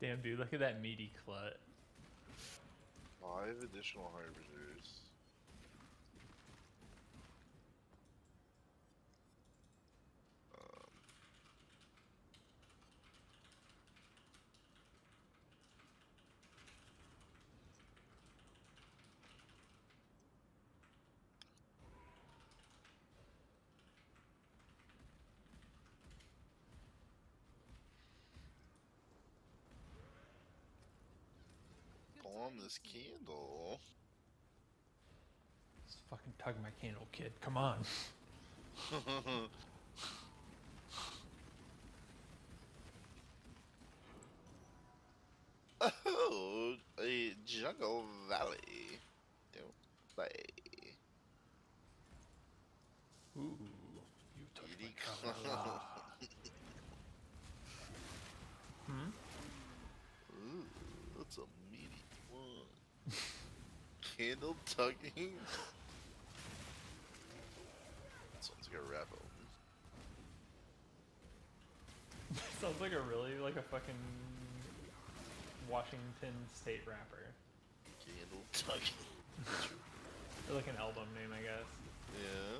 Damn, dude, look at that meaty clut. 5 additional harbingers. On this candle. Just fucking tug my candle, kid. Come on. Oh, a jungle valley. Don't play. Ooh, you touch my candle. Hmm? Ooh, that's a meaty one. Candle tugging. Sounds like a rap album. Sounds like a really, like a fucking Washington State rapper. Candle tugging. Or like an album name, I guess. Yeah.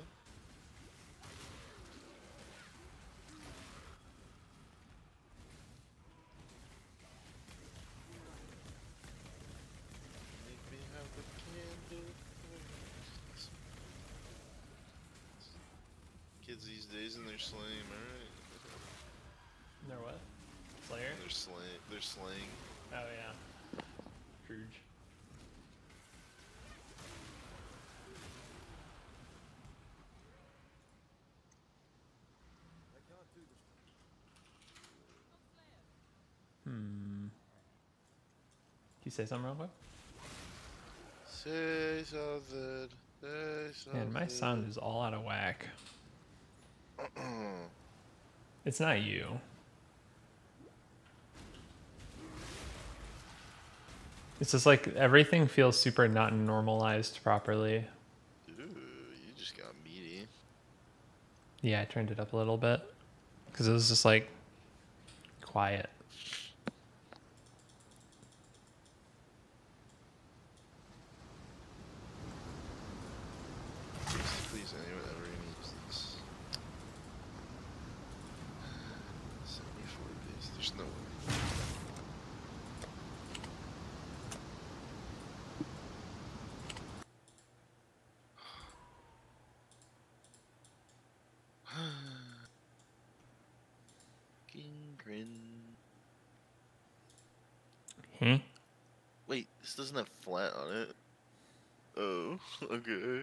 Make me have the candle. Kids these days and they're slaying, alright? They're what? Slayer? They're slaying. Oh yeah. Gooch. Can you say something real quick? Say something. Say something. Man, my sound is all out of whack. It's not you. It's just like everything feels super not normalized properly. Ooh, you just got meaty. Yeah, I turned it up a little bit because it was just like quiet. Please, anyone ever needs this. 74 days. There's no way. Grin. Hmm? Wait, this doesn't have flat on it. Oh, okay.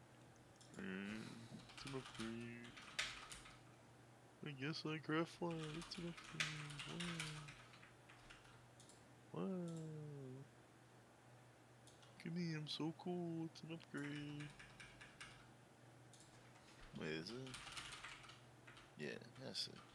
It's an upgrade. I guess I craft flat. It's an upgrade. Wow. Wow. Look at me, I'm so cool. It's an upgrade. Wait, is it? Yeah, that's it.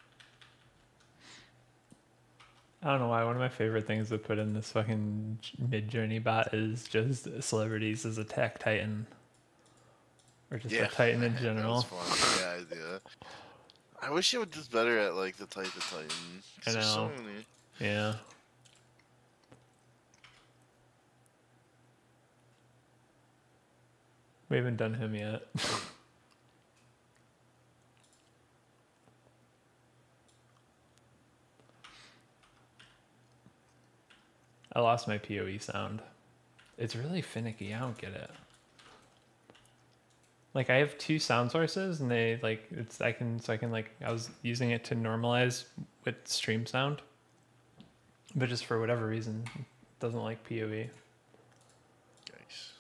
I don't know why. One of my favorite things to put in this fucking mid-journey bot is just celebrities as Attack Titan. Or just a Titan in general. That was fun. Yeah, idea. I wish it would do better at like the type of Titan. I know. There's so many. Yeah. We haven't done him yet. I lost my PoE sound. It's really finicky. I don't get it. Like I have two sound sources and they like I was using it to normalize with stream sound. But just for whatever reason, it doesn't like PoE. Yikes.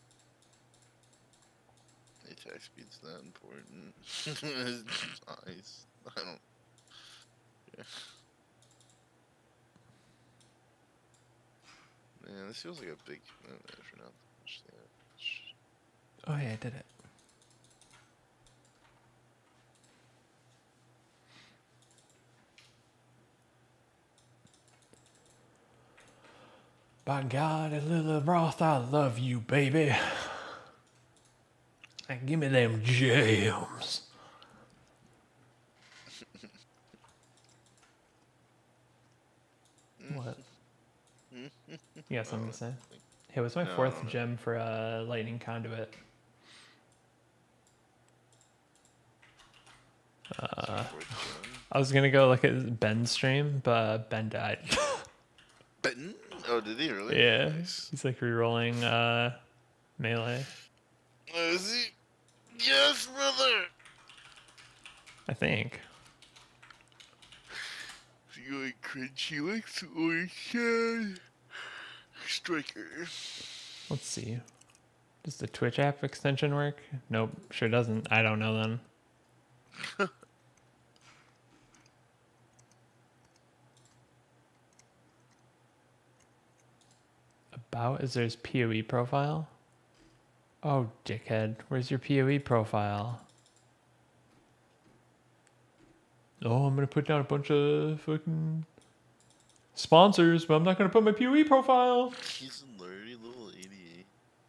Attack speed's that important. Nice. I don't. Yeah. Man, this feels like a big commitment for not much damage. Oh yeah, I did it. By God, Lilibroth, I love you, baby. And give me them jams. What? You got something to say? Like, Hey, what's my no, I fourth don't know. gem for a lightning conduit? What's your fourth gem? I was gonna go look at Ben's stream, but Ben died. Benton? Oh, did he really? Yeah, Nice. he's like re-rolling melee. Is he? Yes, brother! I think. Is he going cringe helix or sad striker? Let's see. Does the Twitch app extension work? Nope, sure doesn't. I don't know then. About is there's PoE profile? Oh, dickhead. Where's your PoE profile? Oh, I'm gonna put down a bunch of fucking sponsors, but I'm not gonna put my PoE profile. He's already level 88.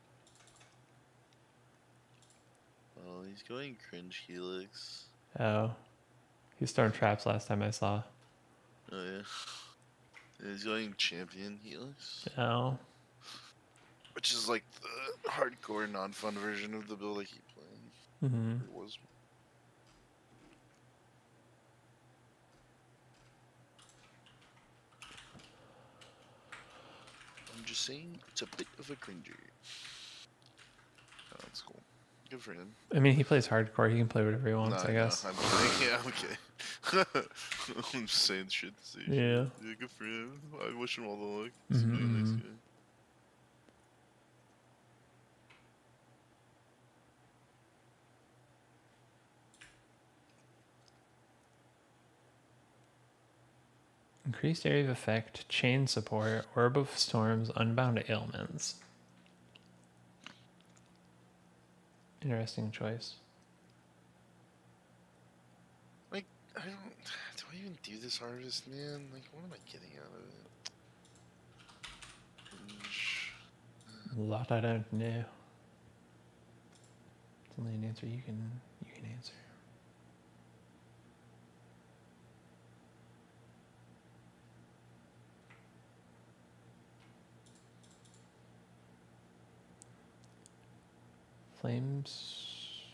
Oh, he's going cringe helix. Oh. He started traps last time I saw. Oh, yeah. He's going champion helix. Oh. Which is like the hardcore, non-fun version of the build I keep playing. Mm-hmm. It was. I'm just saying, it's a bit of a cringer. Oh, that's cool. Good for him. I mean, he plays hardcore. He can play whatever he wants, I guess. I'm kidding. Yeah, okay. I'm just saying shit to say Yeah. shit. Yeah, good for him. I wish him all the luck. He's a really nice guy. Increased area of effect, chain support, orb of storms, unbound ailments. Interesting choice. Like, I don't. Do I even do this harvest, man? Like, what am I getting out of it? A lot I don't know. It's only an answer you can answer. Flames.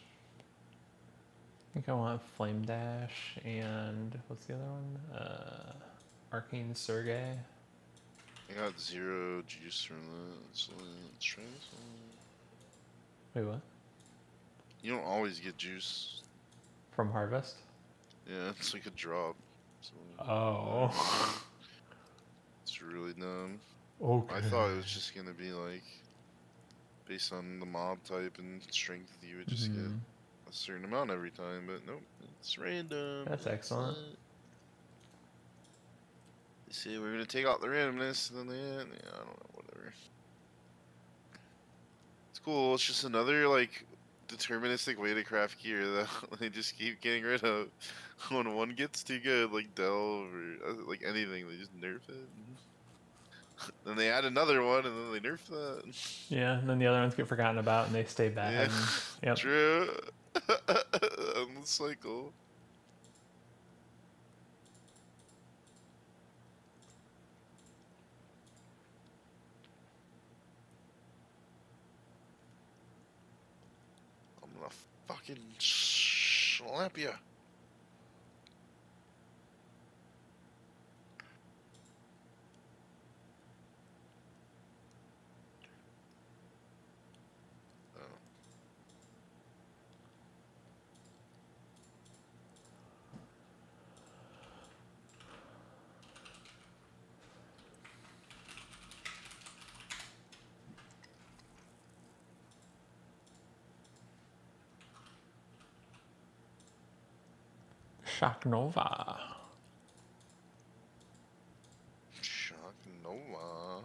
I think I want Flame Dash and what's the other one? Arcane Surge. I got 0 juice from that, so let's try this one. Wait, what? You don't always get juice. From Harvest? Yeah, it's like a drop. So, Oh. it's really dumb. Okay. I thought it was just gonna be like, based on the mob type and strength, you would just get a certain amount every time, but nope, it's random. That's excellent. They say we're gonna take out the randomness, and then they, yeah, I don't know, whatever. It's cool. It's just another like deterministic way to craft gear that they just keep getting rid of. When one gets too good, like Delve or like anything, they just nerf it. Then they add another one, and then they nerf that. Yeah, and then the other ones get forgotten about and they stay bad. Yeah, Yep. true. Endless cycle. I'm gonna fucking slap ya. Shock Nova. Shock Nova.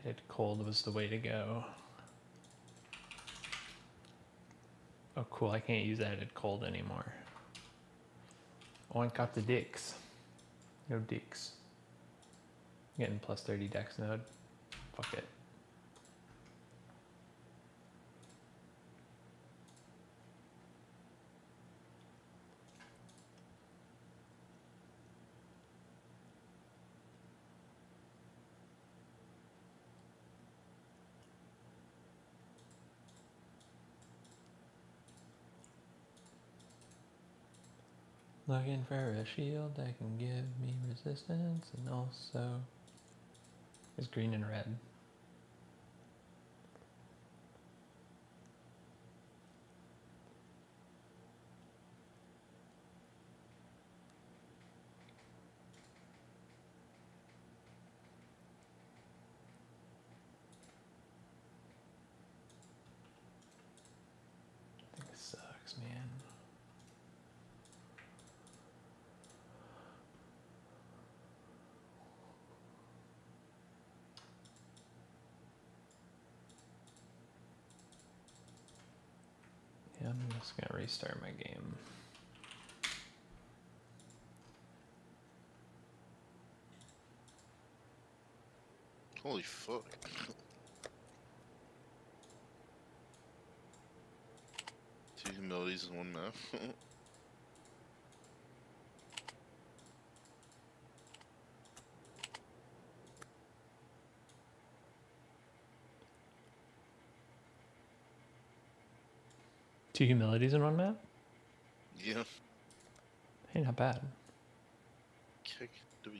Added cold was the way to go. Oh cool, I can't use added cold anymore. Oh, I got the dicks. No dicks. Getting plus 30 dex node. Fuck it. Looking for a shield that can give me resistance and also is green and red. I think it sucks, man. Yeah, I'm just gonna restart my game. Holy fuck. Two humilities in one map. 2 humilities in one map? Yeah. Hey, not bad. Kick W.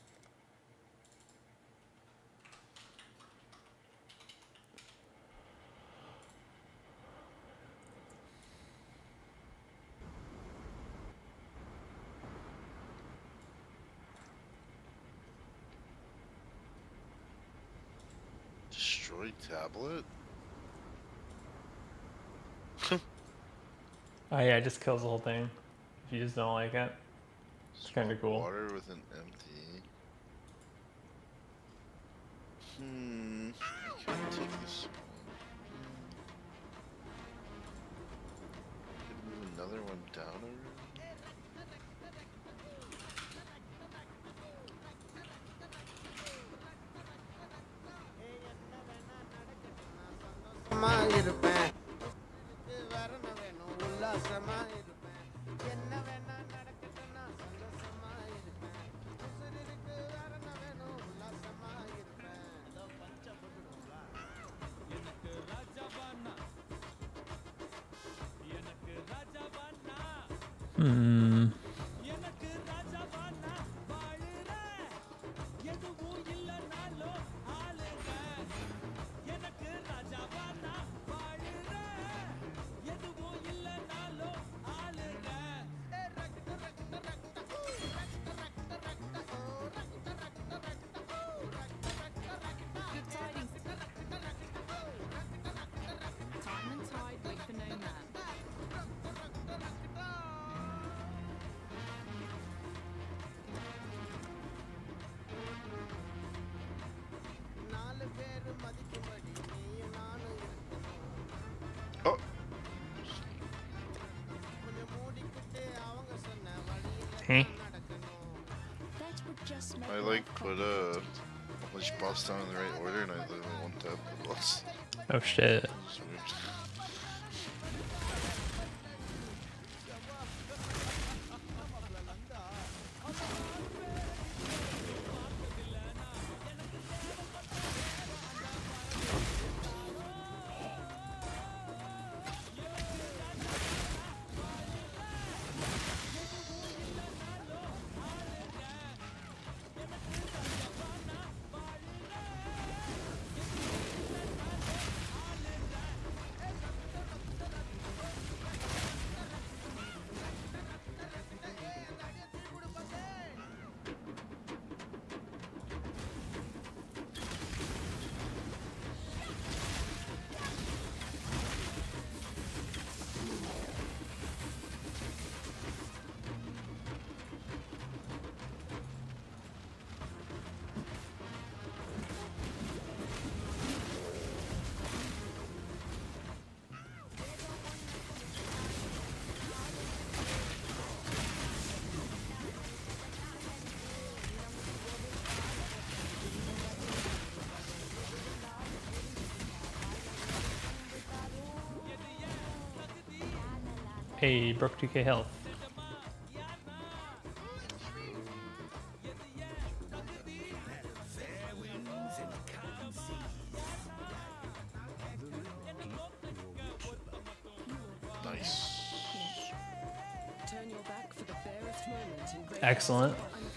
Destroy tablet? Oh yeah, it just kills the whole thing. If you just don't like it. It's kind of cool. Water with an empty. I can't take this one. Could move another one down already? Oh! Hey. I like put each boss down in the right order and I literally one tap the boss. Oh shit. It's weird. Hey, broke 2k health. Nice. Excellent.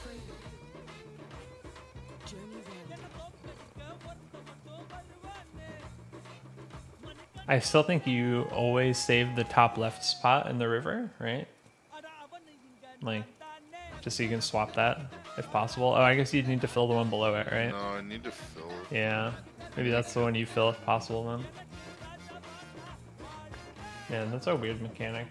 I still think you always save the top left spot in the river, right? Like, just so you can swap that if possible. Oh, I guess you'd need to fill the one below it, right? No, I need to fill. Yeah. Maybe that's the one you fill if possible then. Yeah, that's a weird mechanic.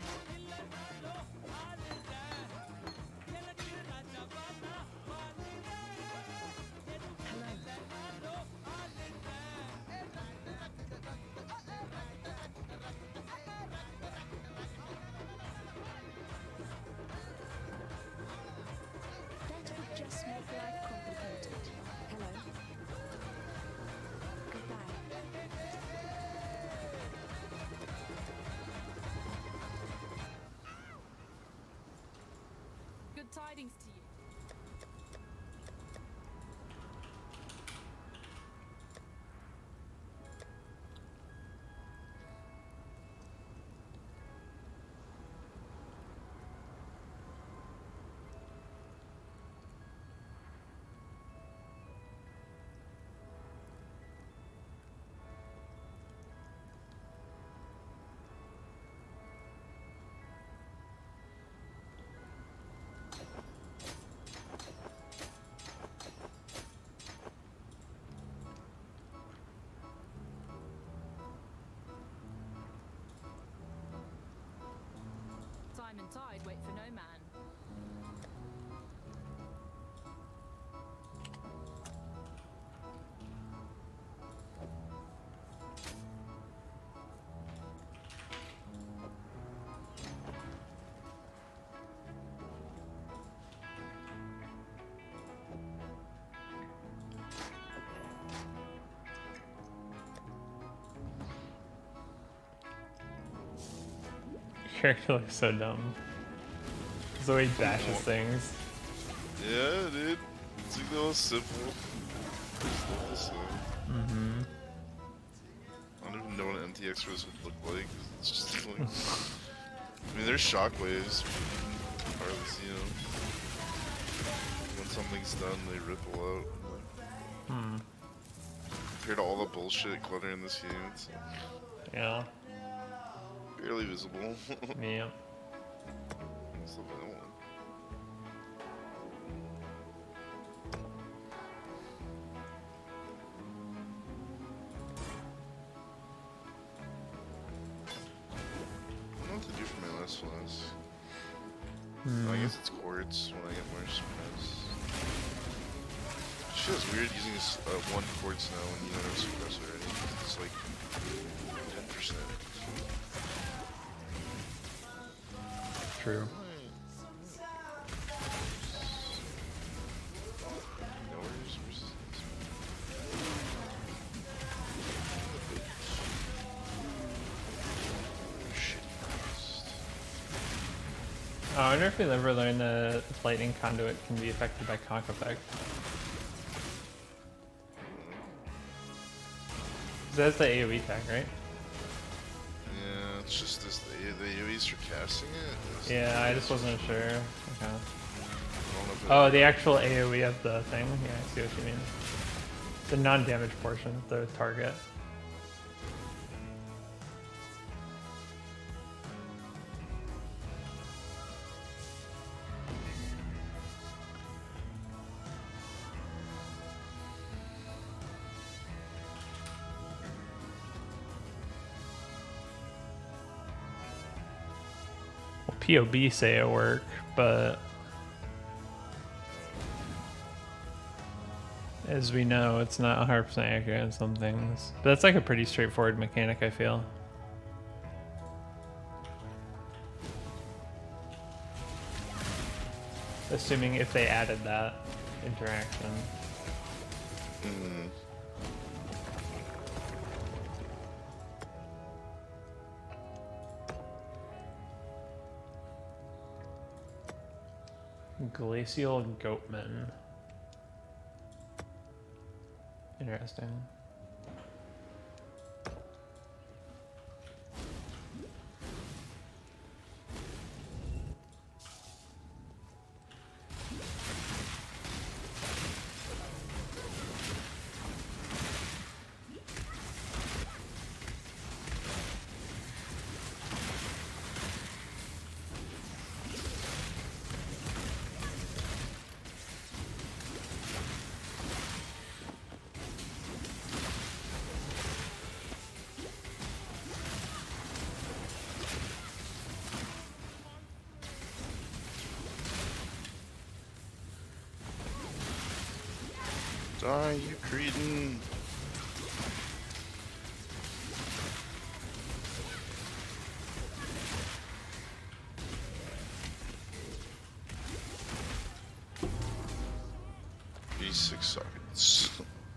Tidings to you. Time and tide wait for no man. Character looks so dumb. It's the way he dashes things. Yeah, dude. It's like the most simple. Mm-hmm. I don't even know what an MTX Rose would look like. It's just like. I mean, there's shockwaves. Regardless, you know. When something's done, they ripple out. Hmm. Compared to all the bullshit clutter in this game, it's Yeah. barely visible. Yeah. That's the vanilla one. I don't know what to do for my last flask. I guess it's quartz when I get more suppress. It feels weird using this one quartz now when you don't have suppress already. It's like 10%. True. Oh, I wonder if we'll ever learn that lightning conduit can be affected by conch effect. That's the AoE tag, right? Yeah, it's just this. The AoEs for casting it. Yeah, I just wasn't sure. Okay. I don't know if Oh, the actual AoE of the thing? Yeah, I see what you mean. The non-damage portion, the target. POB say it work, but as we know, it's not 100% accurate on some things. But that's like a pretty straightforward mechanic, I feel. Assuming if they added that interaction. Mm. Glacial goatmen. Interesting. Die, you cretin. These 6 seconds.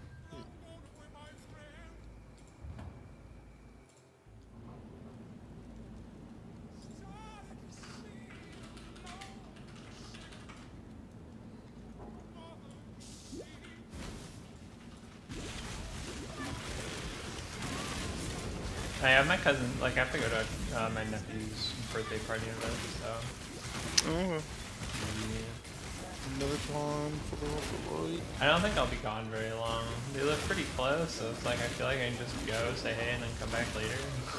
I have my cousin, like I have to go to my nephew's birthday party event, so. Oh, Yeah. another time for the light. I don't think I'll be gone very long. They live pretty close, so it's like I feel like I can just go, say hey, and then come back later.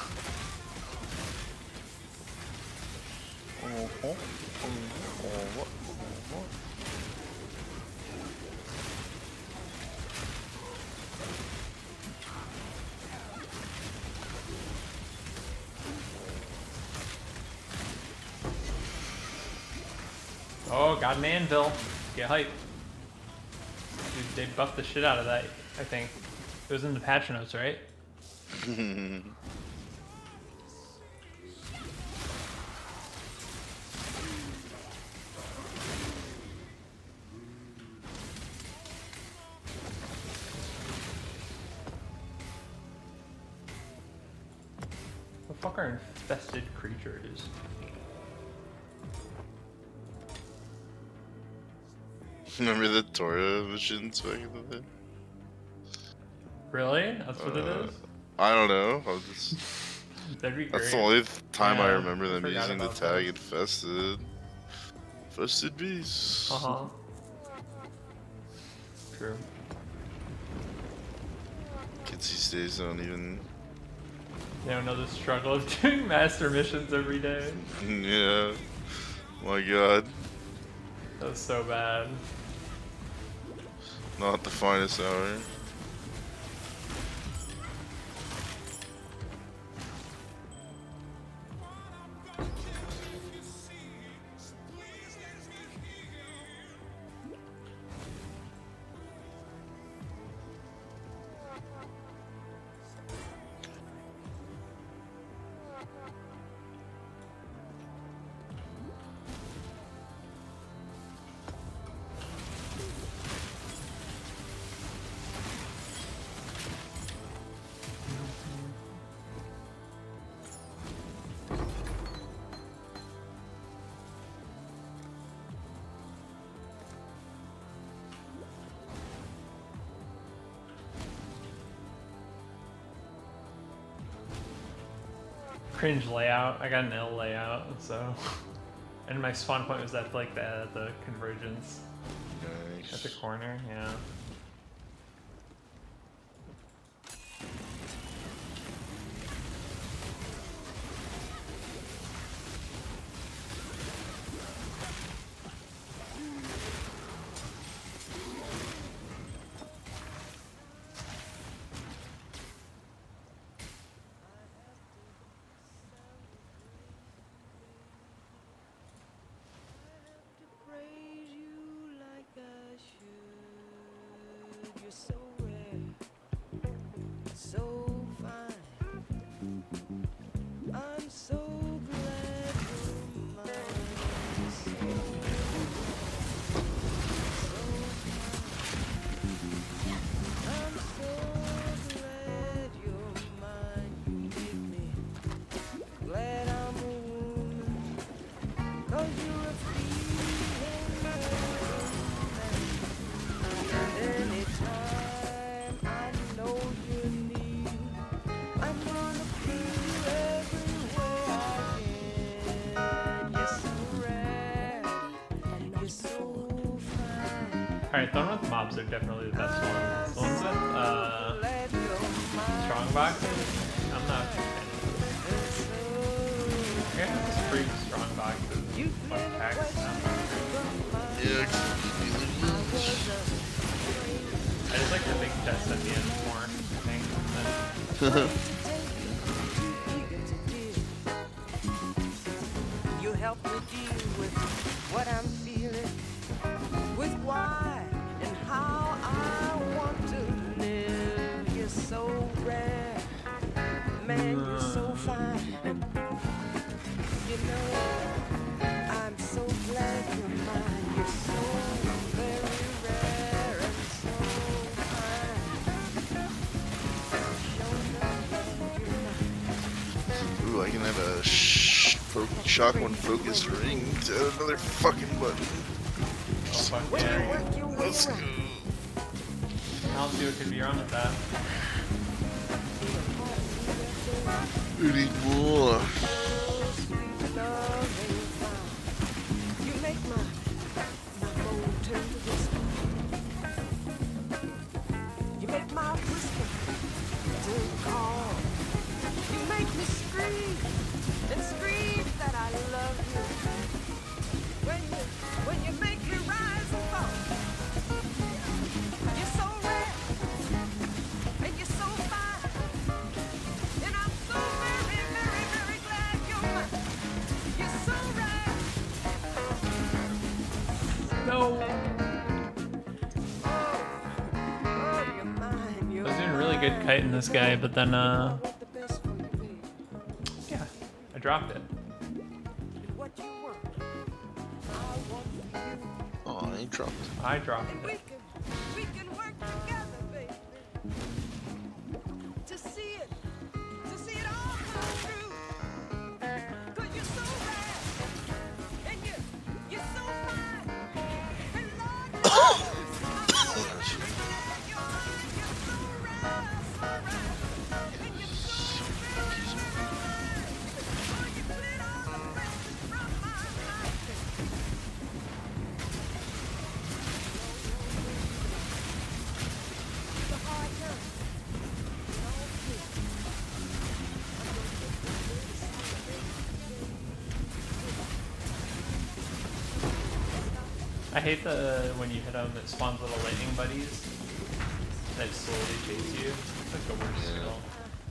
Oh, got an anvil. Get hype. Dude, they buffed the shit out of that, I think. It was in the patch notes, right? What the fuck are infested creatures? Remember the Torah missions back in the day? Really? That's what it is? I don't know. That'd be great. That's the only time I Yeah, remember I them forgot using the about tag those. infested. Infested beasts. Uh-huh. True. Kids these days don't even. They don't know the struggle of doing master missions every day. Yeah. My god. That was so bad. Not the finest hour. Cringe layout. I got an L layout, so. And my spawn point was at like the convergence Nice. at the corner. Yeah. Praise you like I should. You're so rare, so fine. I'm so glad you're mine. So fine. I'm so glad you're mine. You make me glad I'm a woman. 'Cause you're a feeling Alright, the one with mobs are definitely the best ones. The ones with strong boxes, I'm not a fan of those. You're gonna have to spring strong boxes plus packs. Yeah. I just like the big chest at the end more, I think. You help me deal with what I'm feeling, with why and how I want to live. You're so rare, man, you're so fine. You know, I'm so glad you're mine. You're so very rare and so fine. Show them that you're mine. Ooh, I can have a shock one focus ring to add another fucking button. Oh fuck When you yeah. work your way Let's go. around. I'll see what could be wrong with that. We need more. You make my mood turn to whisper. You make my whisper turn calm. You make me scream and scream that I love you. When you make me rise and fall. You're so rare and you're so fine. And I'm so very, very, very glad you're mine. You're so rare. No! Oh, you're mine. I You're was doing really good kiting this guy, but then, want the best for me, baby. yeah, I dropped it. What you want, I want you. Oh, I ain't dropped. I dropped And it. we can work together, baby. To see it all come true. 'Cause you're so rare, and you're so fine. And Lord knows, I'm so glad you're mine. You're so rare, and you're so very, very rare. Oh, you cleared all the questions from my mind. The hard times, it all clear. I hate when you hit them, it spawns little lightning buddies that slowly chase you. It's like the worst Yeah. skill.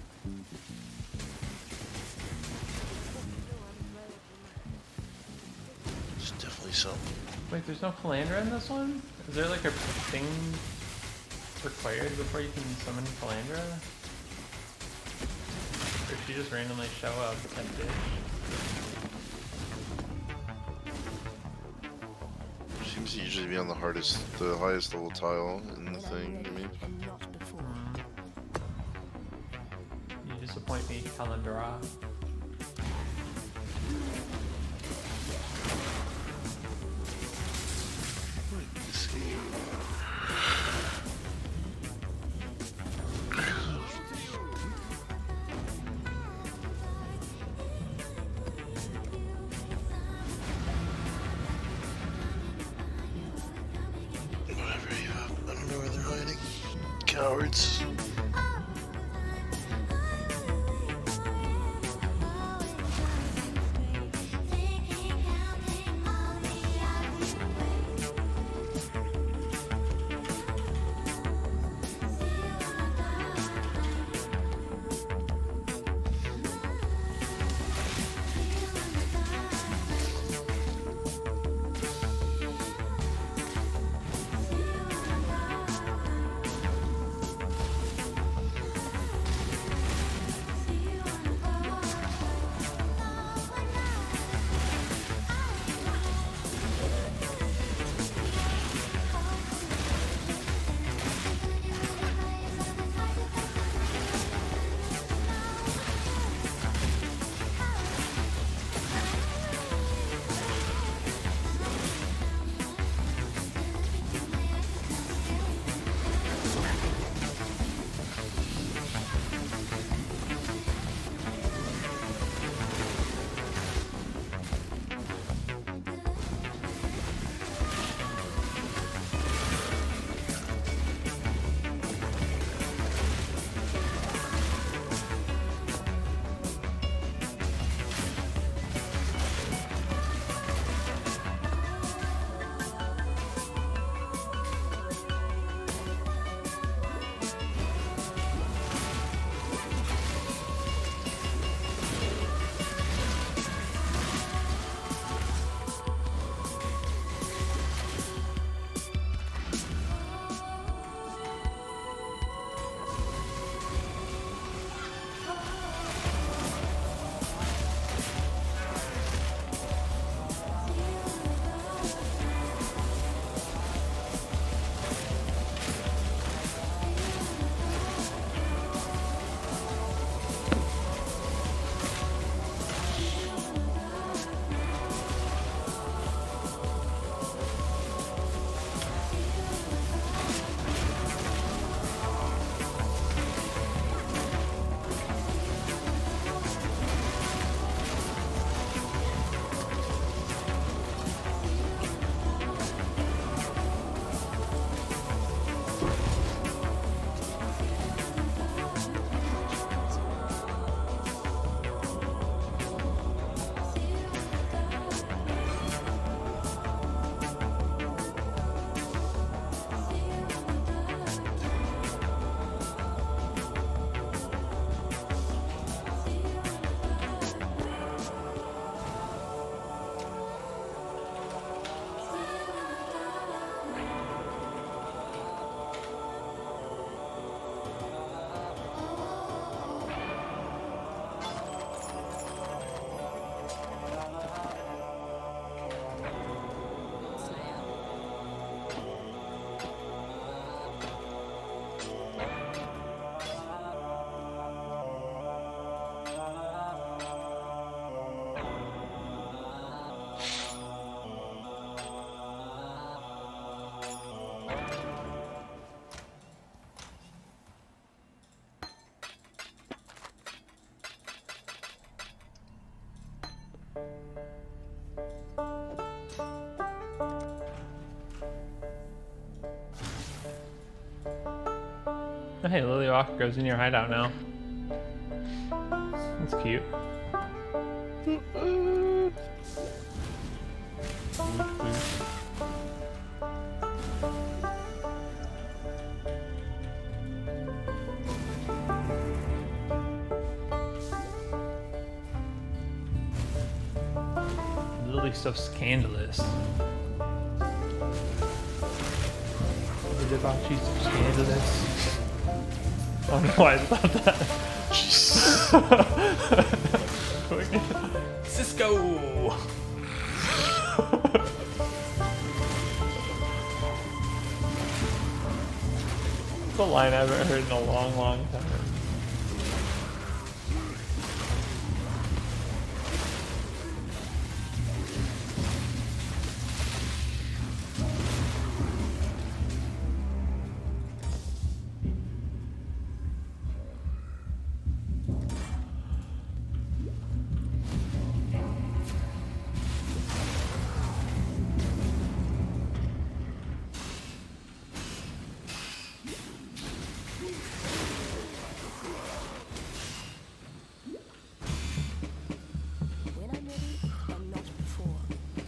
There's definitely something. Wait, there's no Calandra in this one? Is there like a thing required before you can summon Calandra? Or did she just randomly show up at bitch? Seems to usually be on the highest level tile in the thing. I mean, You disappoint me, Calandra. let's see. Whatever, yeah. I don't know where they're hiding. Cowards. Oh, hey, Lilywalk goes in your hideout now. That's cute. Lily's so scandalous. The debauchees so scandalous. I don't know why I thought that. Cisco! It's a line I haven't heard in a long, long time. When I'm ready and not before.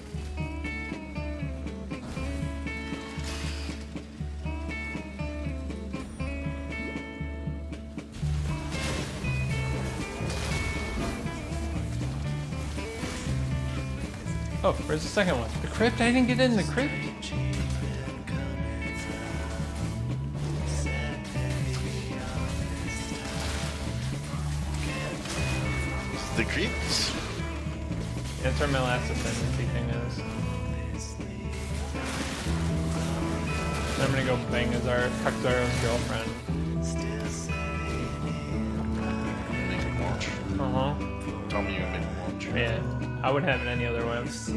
Oh, where's the second one? The crypt? I didn't get in the crypt. The creeps? That's where my last ascendancy thing is. I'm gonna go bang Kakuzaro's girlfriend. Make him watch. Uh-huh. Tell me you make him watch. Yeah, I wouldn't have it any other way.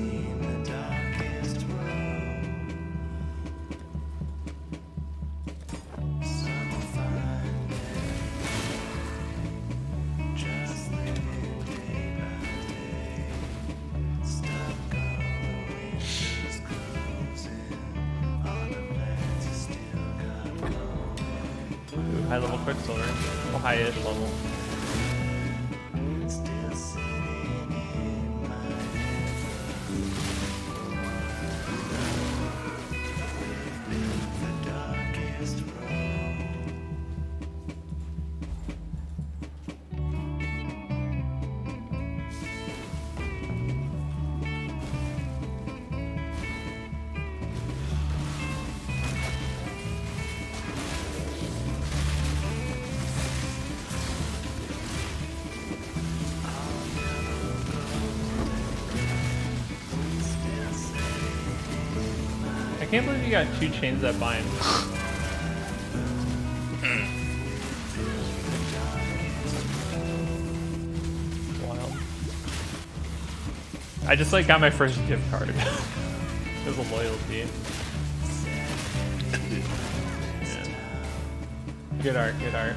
Ooh, high level Quicksilver. Well, high-ish level. I can't believe you got 2 chains that bind. Wild. I just like got my first gift card. It was a loyalty. Yeah. Good art, good art.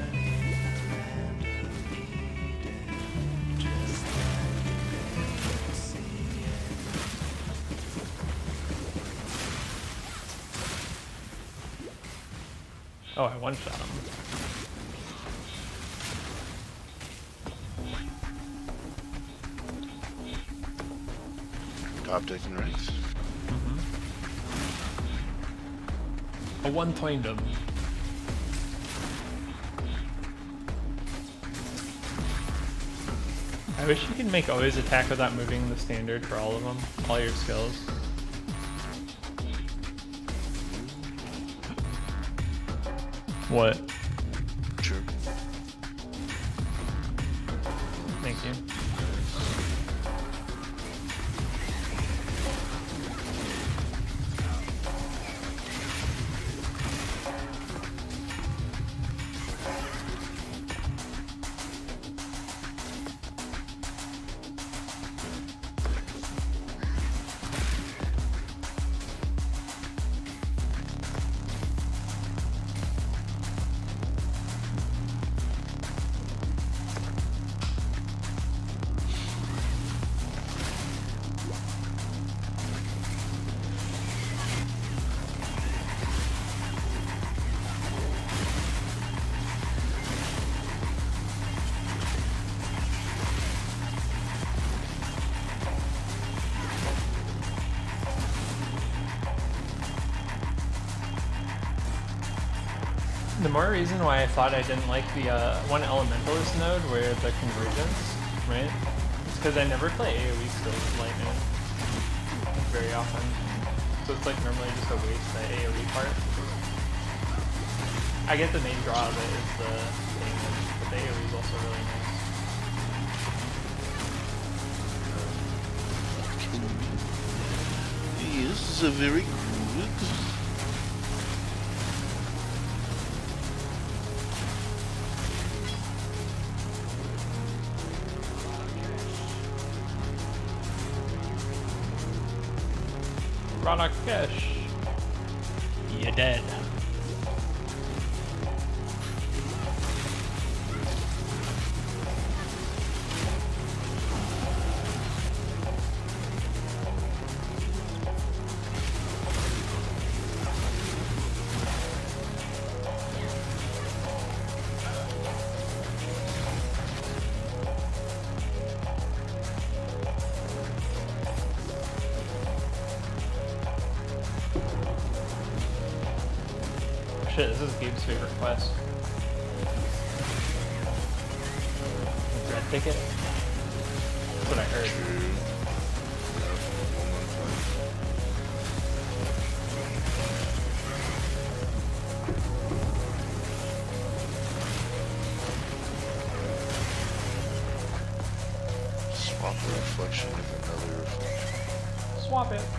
Oh, I one-shot him. Top taking ranks. I one-pointed him. I wish you could make always attack without moving the standard for all of them, all your skills. What? Sure. Thank you. The more reason why I thought I didn't like the one elementalist node where the convergence, right? It's because I never play AoE skills with lightning very often. So it's like normally just a waste, the AoE part. I get the main draw of it is the thing, but the AoE is also really nice. Yes, this is a very good. Ranakesh, you're dead. Shit, this is Gabe's favorite quest. Red ticket? That's what I heard. Swap the reflection with another reflection. Swap it.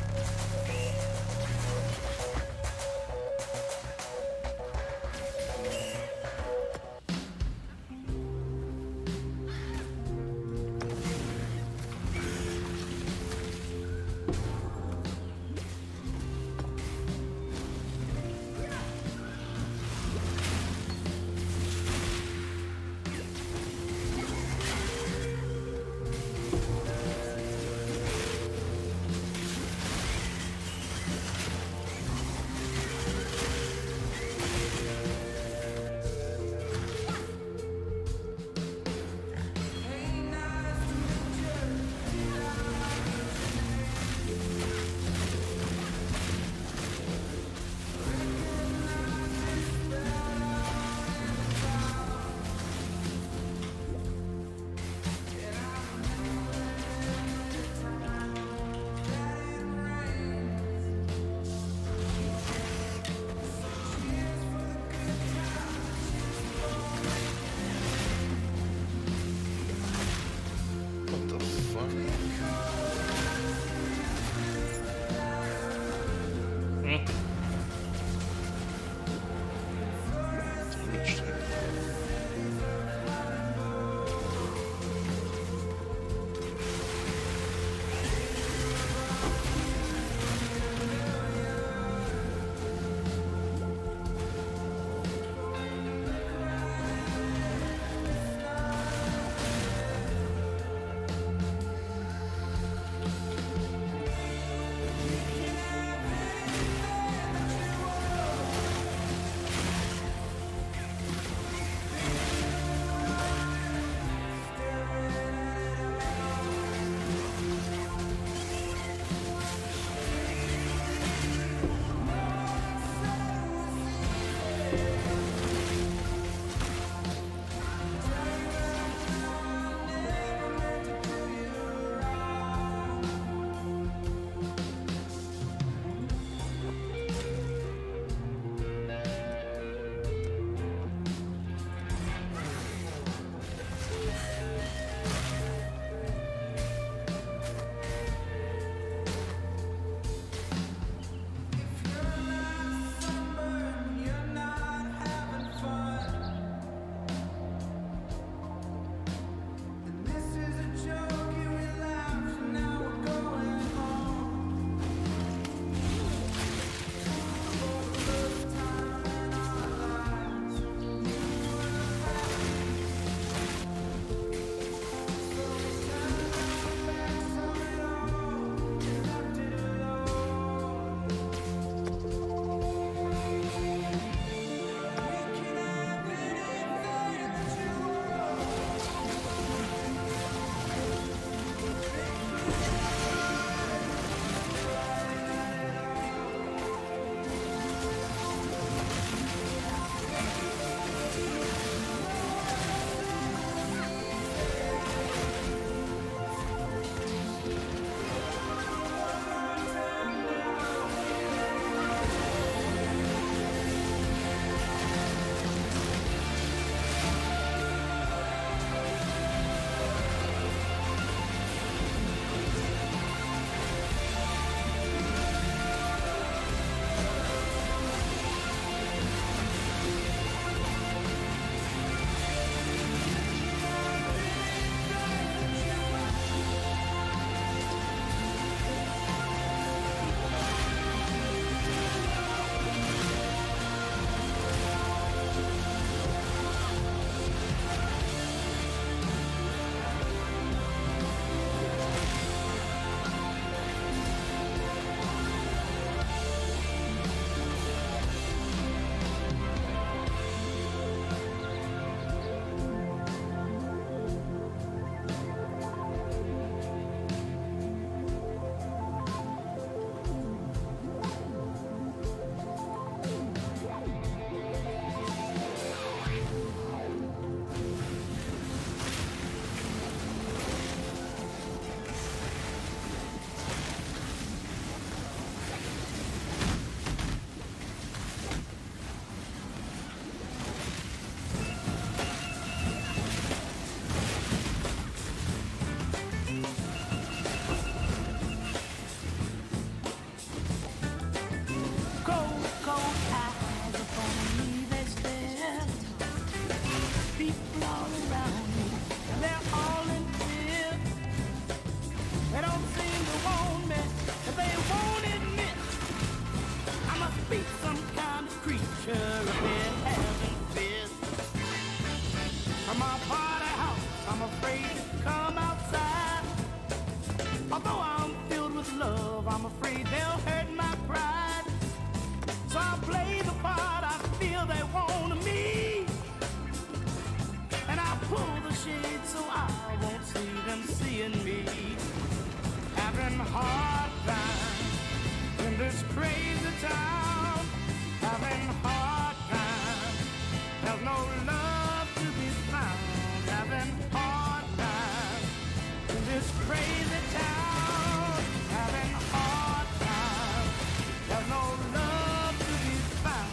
be some kind of creature if it hasn't fit. From my party house, I'm afraid to come outside. Although I'm filled with love, I'm afraid they'll hurt my pride. So I play the part I feel they want of me, and I pull the shade so I won't see them seeing me. Having a hard time in this crazy town. Having a hard time. There's no love to be found. Having a hard time in this crazy town. Having a hard time. There's no love to be found.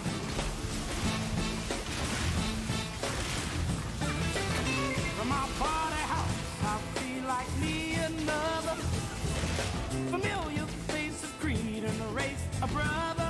From my party house, I feel like me another familiar face of creed and a race, a brother.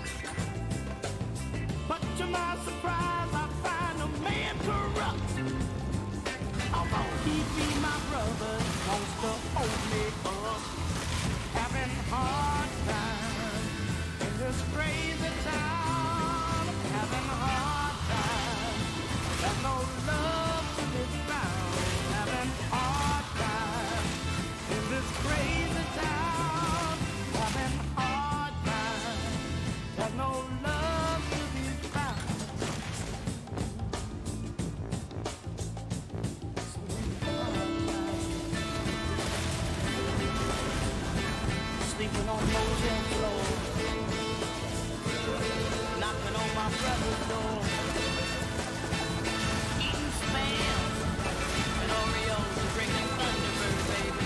But to my surprise, I find a man corrupt. Although he be my brother, wants to hold me up. Having a hard time in this crazy town. Having a hard time. There's no love to be found. Having a hard time in this crazy town. Having a hard time. There's no love to be found. Sleeping on motel floor, knocking on my brother's door, eating spam and Oreos and drinking Thunderbird, baby.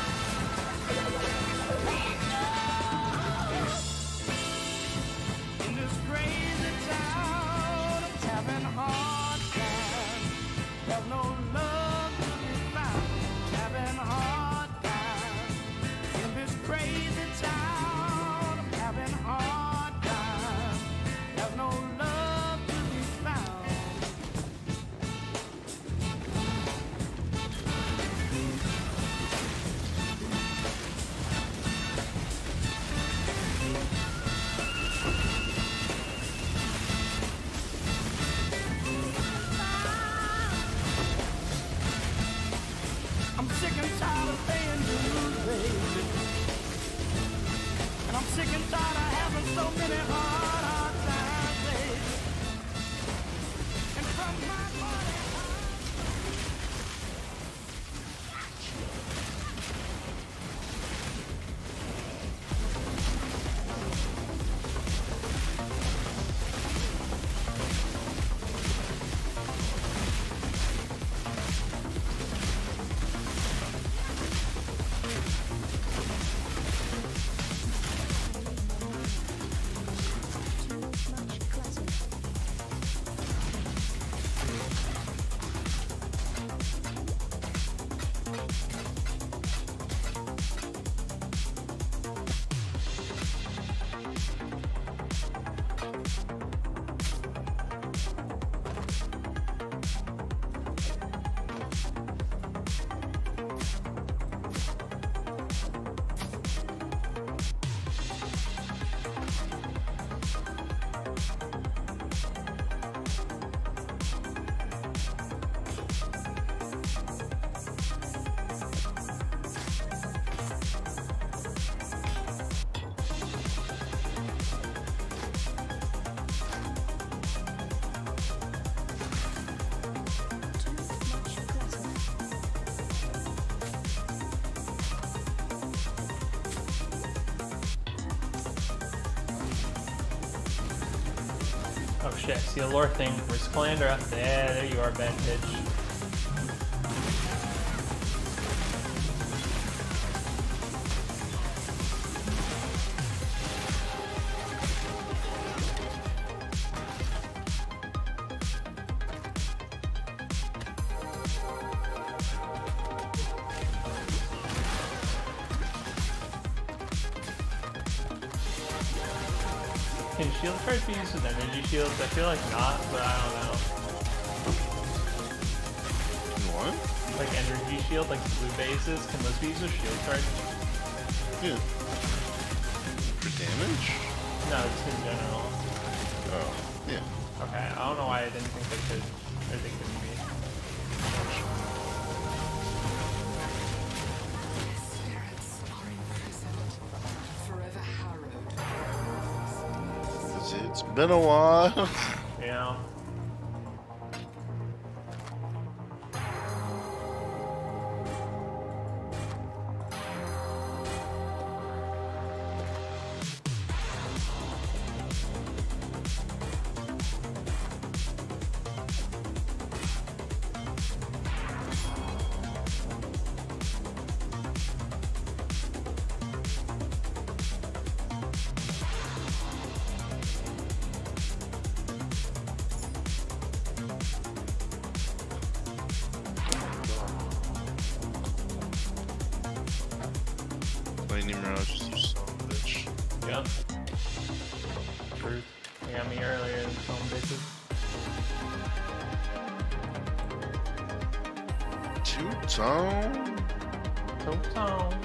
In this crazy town, I'm having a hard time. There's no love to be found. Having a hard time. In this crazy town, I'm having a hard time. There's no love to be found. I'm sick and tired of paying dues, baby. And I'm sick and tired of having so many hard times, baby. And from my body, Oh shit, see a lore thing. Where's Calandra? There you are, bad bitch. Can shield cards be used with energy shields? I feel like not, but I don't know. What? Like energy shield, like blue bases, can those be used with shield cards? Yeah. For damage? No, just in general. Okay, I don't know why I didn't think they could, or they couldn't be. Spirits are imprisoned, forever harrowed. 'Cause it's been a while. Yeah. Lightning Mirage, you son of a bitch. Yeah. Truth. They got me earlier than some bitches. Two-tone. Toe-tone.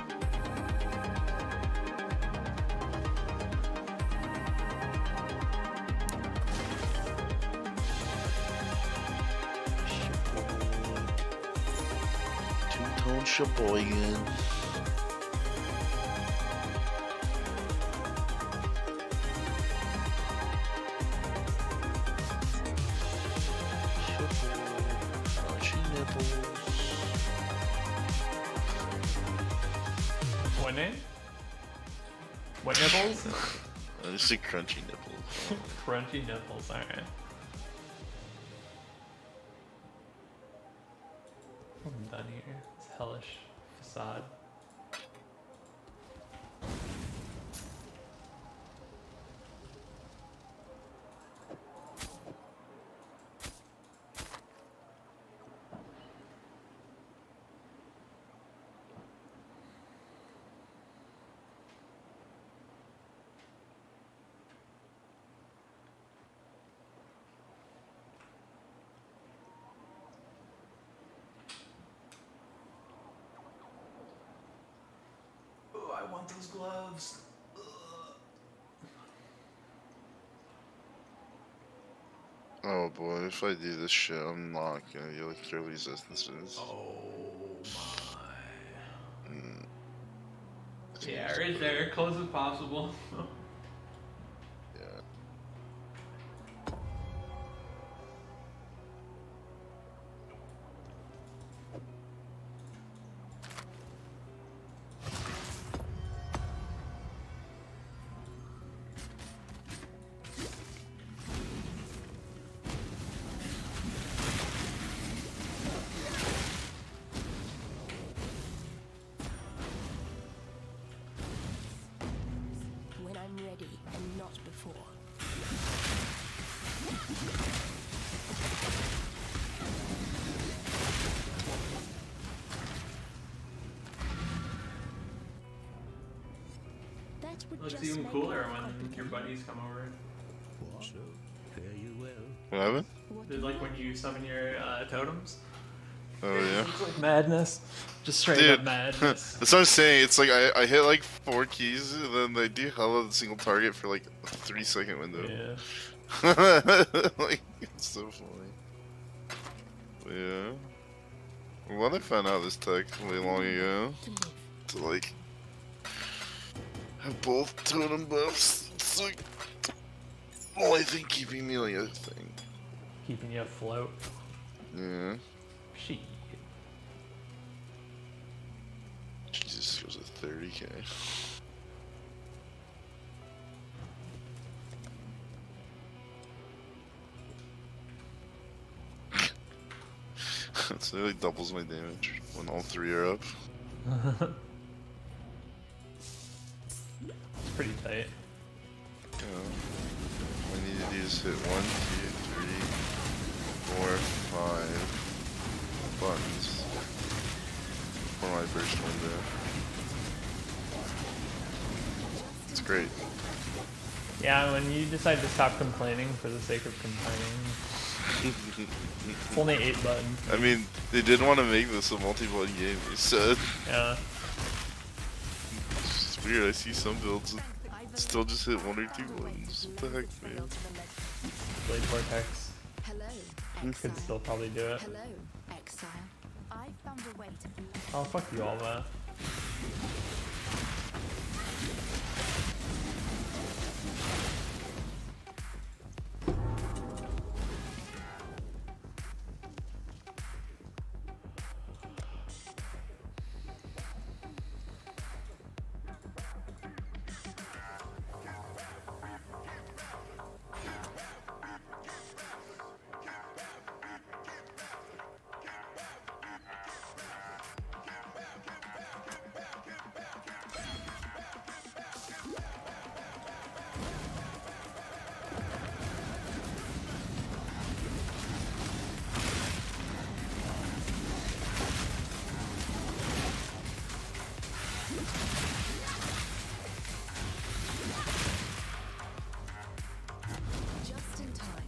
Two-tone Sheboygan. Crunchy nipples. What name? What nipples? I just say crunchy nipples. Crunchy nipples, alright. I'm done here. It's hellish facade. Oh, I want those gloves. Oh boy, if I do this shit, I'm not gonna get like 3 resistances. Oh my. Mm. Yeah, right there, close as possible. Yeah. When I'm ready and not before. That would Looks just even make cooler life when your complicated. buddies come over. What happened? It's like when you summon your totems. Oh yeah. It's like madness. Just straight Dude, up madness. that's what I'm saying. It's like I hit like 4 keys and then they do hella the single target for like a 3-second window. Yeah. Like it's so funny. But yeah. Well, I found out this tech way long ago To live. to like have both totem buffs. It's like only thing keeping me like a thing. Keeping you afloat. Yeah. Shit. Jesus, goes to 30k. So it like doubles my damage when all 3 are up. It's pretty tight. Yeah. All I need to do is hit 1, 2, 3, 4, 5 buttons for my burst window. It's great. Yeah, when you decide to stop complaining for the sake of complaining, it's only 8 buttons. I mean, they did want to make this a multi-button game, they said. Yeah. It's just weird, I see some builds that still just hit 1 or 2 buttons. What the heck, man? Blade Vortex. Hello, Could exile. still probably do it. Hello, exile. I found a way to be. Oh, fuck you, Alva. Just in time.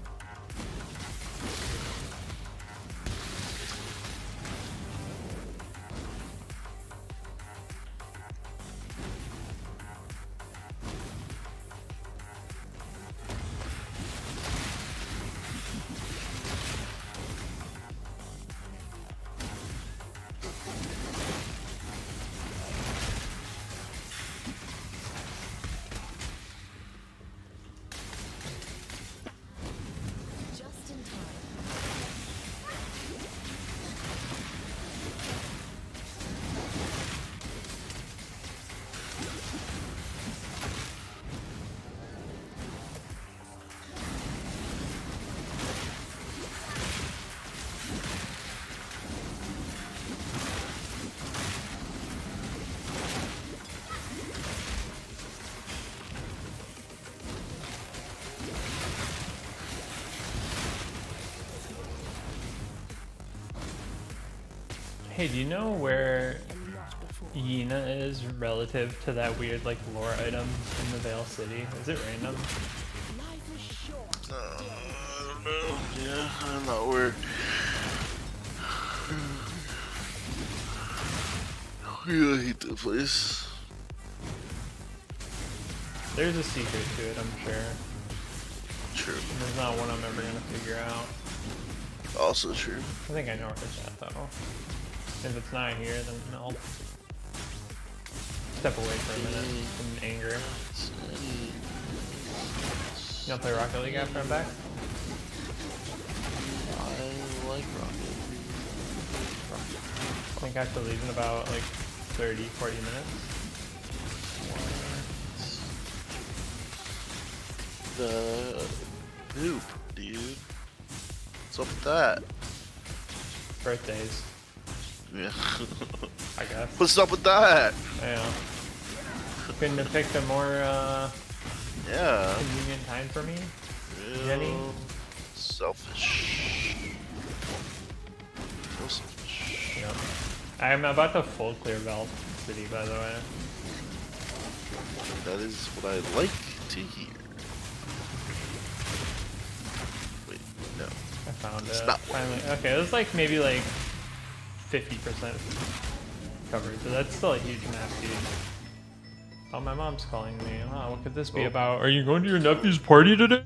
Just in time. Hey, do you know where And not before. Yena is relative to that weird like lore item in the Veil City? Is it random? Life is short. I don't know. Yeah, I don't know where. I really hate that place. There's a secret to it, I'm sure. True. There's not one I'm ever gonna figure out. Also true. I think I know where it's at though. If it's not here, then I'll step away for a minute in anger. You wanna play Rocket League after I'm back? I like Rocket. I think I have to leave in about like 30, 40 minutes. The noob, dude. What's up with that? Birthdays, Yeah. I guess. What's up with that? I know. Couldn't have picked a more Yeah. convenient time for me. Real Jenny? Selfish. Real selfish. Yep. I'm about to full clear Veil City, by the way. That is what I like to hear. Wait, no. I found It's it. not Finally. Okay, it was like maybe like 50% covered, so that's still a huge map, dude. Oh, my mom's calling me. Oh, what could this be Oh. about? Are you going to your nephew's party today?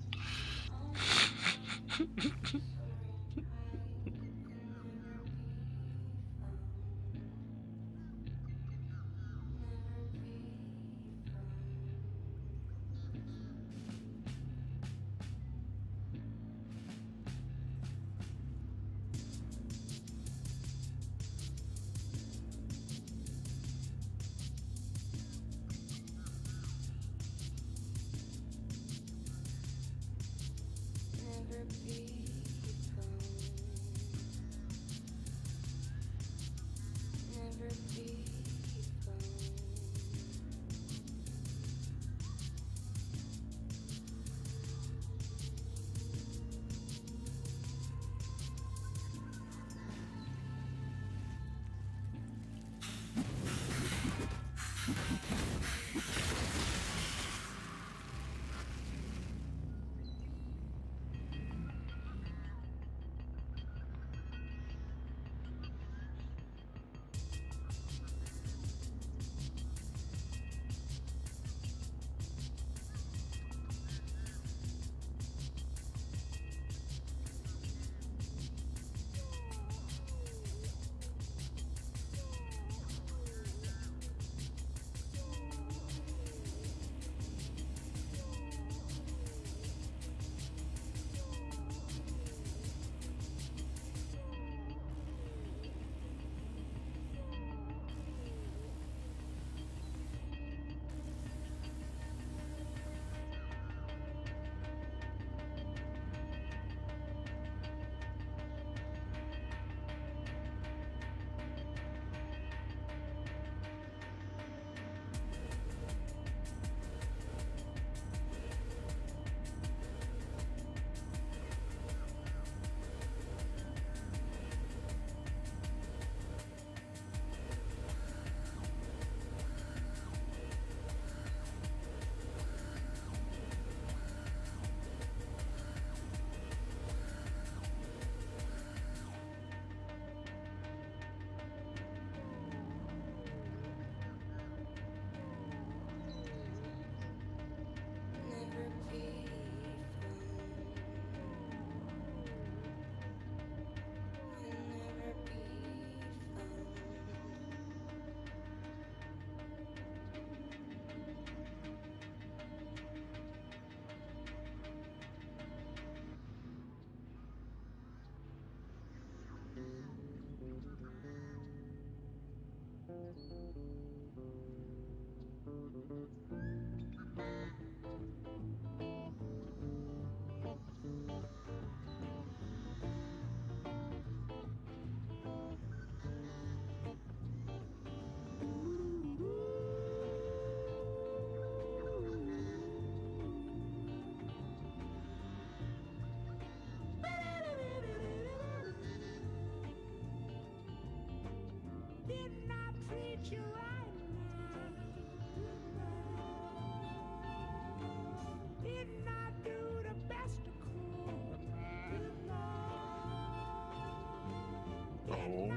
Oh.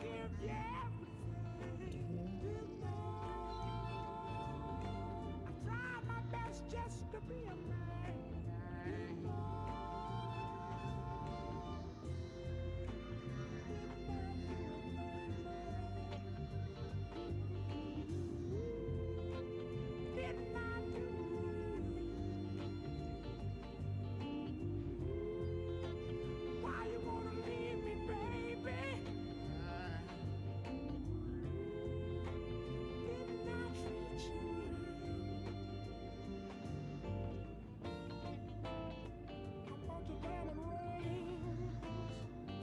Just to be a man. Why you wanna leave me, baby? Didn't I treat you right? A bunch of diamond rings,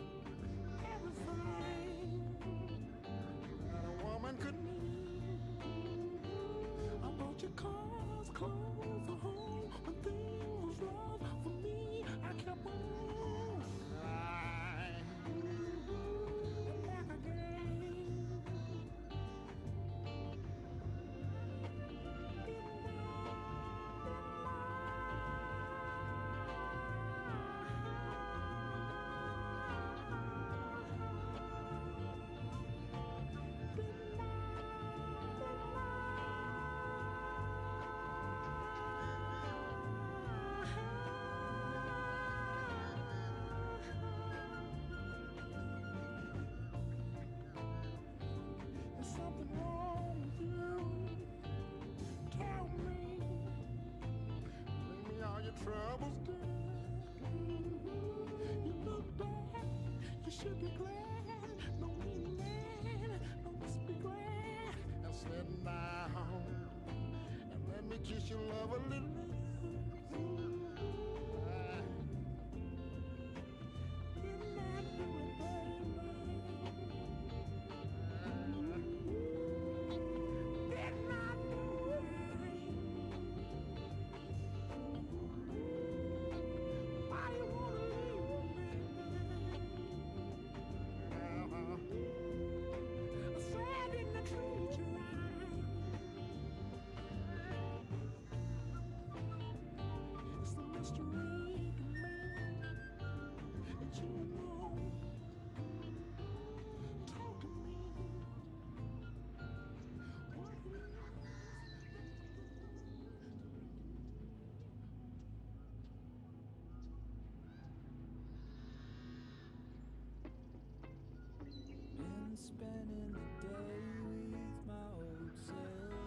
everything that a woman could need. I bought your cars, clothes, a home, when things was wrong for me. I kept on lying and back again. There's something wrong with you. Tell me. Bring me all your troubles, dear. You look bad. You should be glad. No mean man. No, just be glad. And sit down and let me kiss your love a little. Didn't I do it, baby? Didn't I do it? Why you wanna leave me, baby? I said, didn't I treat you right? It's the mystery to me that you know. Talk to me. What it is. Been spending the day with my old self,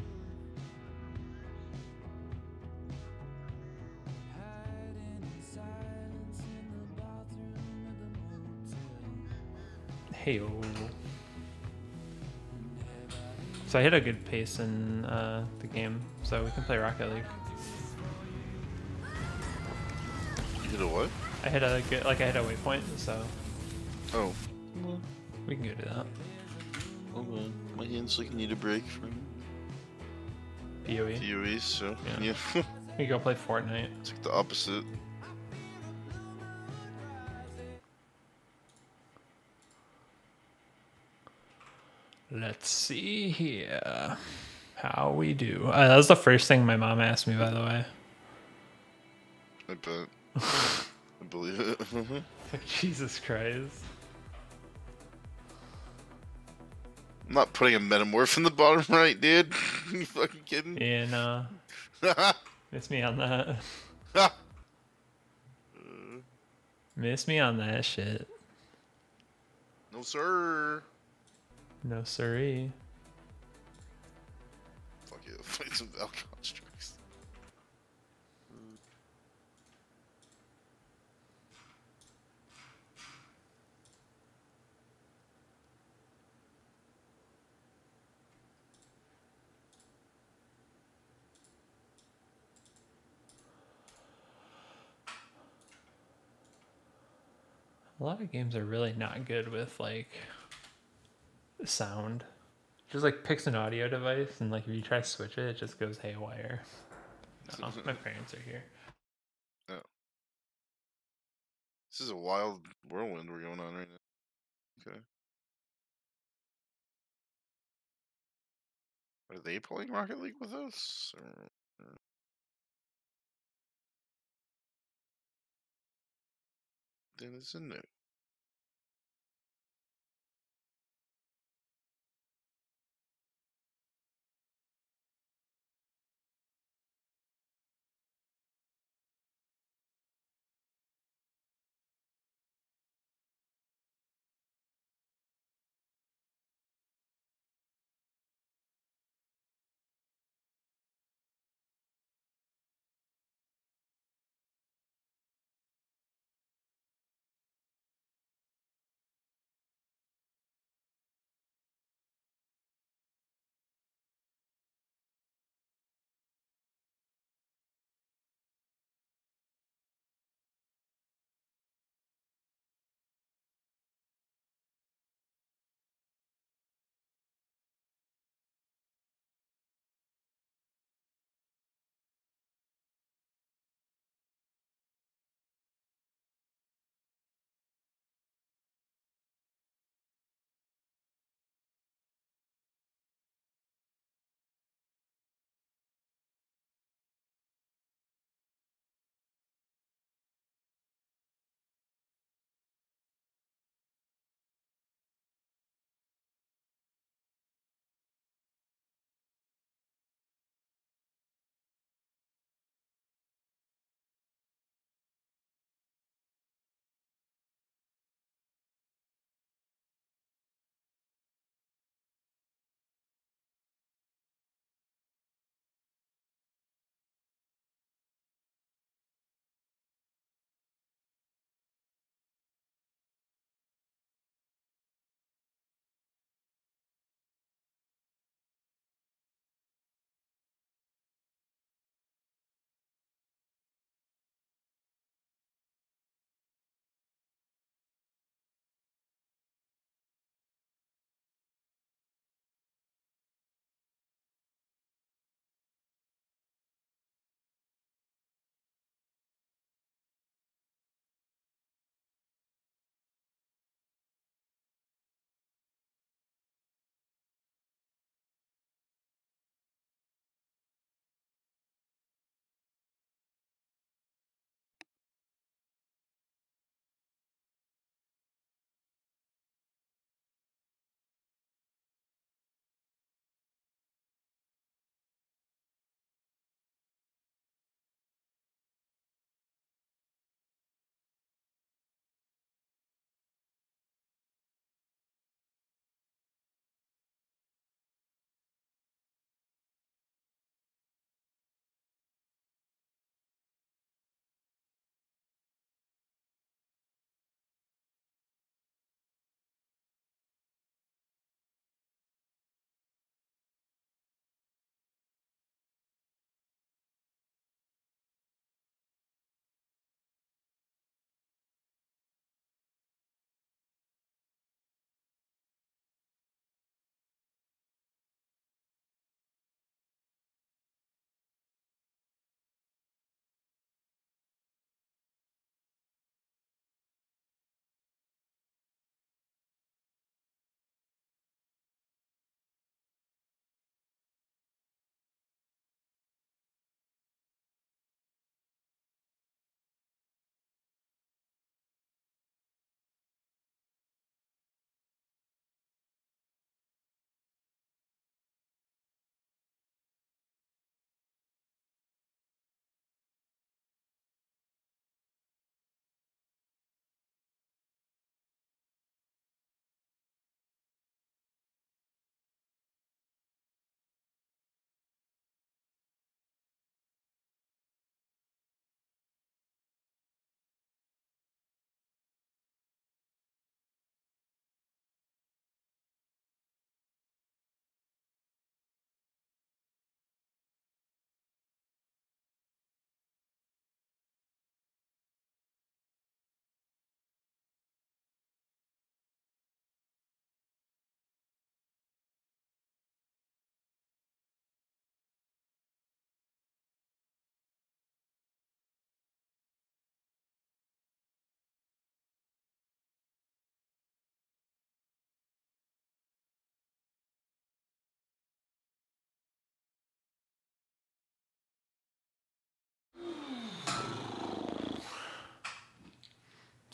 hiding in silence in the bathroom of the motel. Hey. So I hit a good pace in the game, so we can play Rocket League. You hit a what? I hit a good, like I hit a waypoint, so Oh. we can go do that. Hold on. My hands like need a break from PoE. PoE, so Yeah. yeah. We can go play Fortnite. It's like the opposite. Let's see here. How we do. That was the first thing my mom asked me, by the way. I bet. I believe it. Jesus Christ. I'm not putting a metamorph in the bottom right, dude. You fucking kidding? Yeah, no. Miss me on that. Miss me on that shit. No, sir. No siree. Fuck yeah, fight some Val constructs. A lot of games are really not good with like sound. Just like picks an audio device and like if you try to switch it, it just goes haywire. Oh, my parents are here. Oh. This is a wild whirlwind we're going on right now. Okay. Are they playing Rocket League with us? Or... Then it's a no.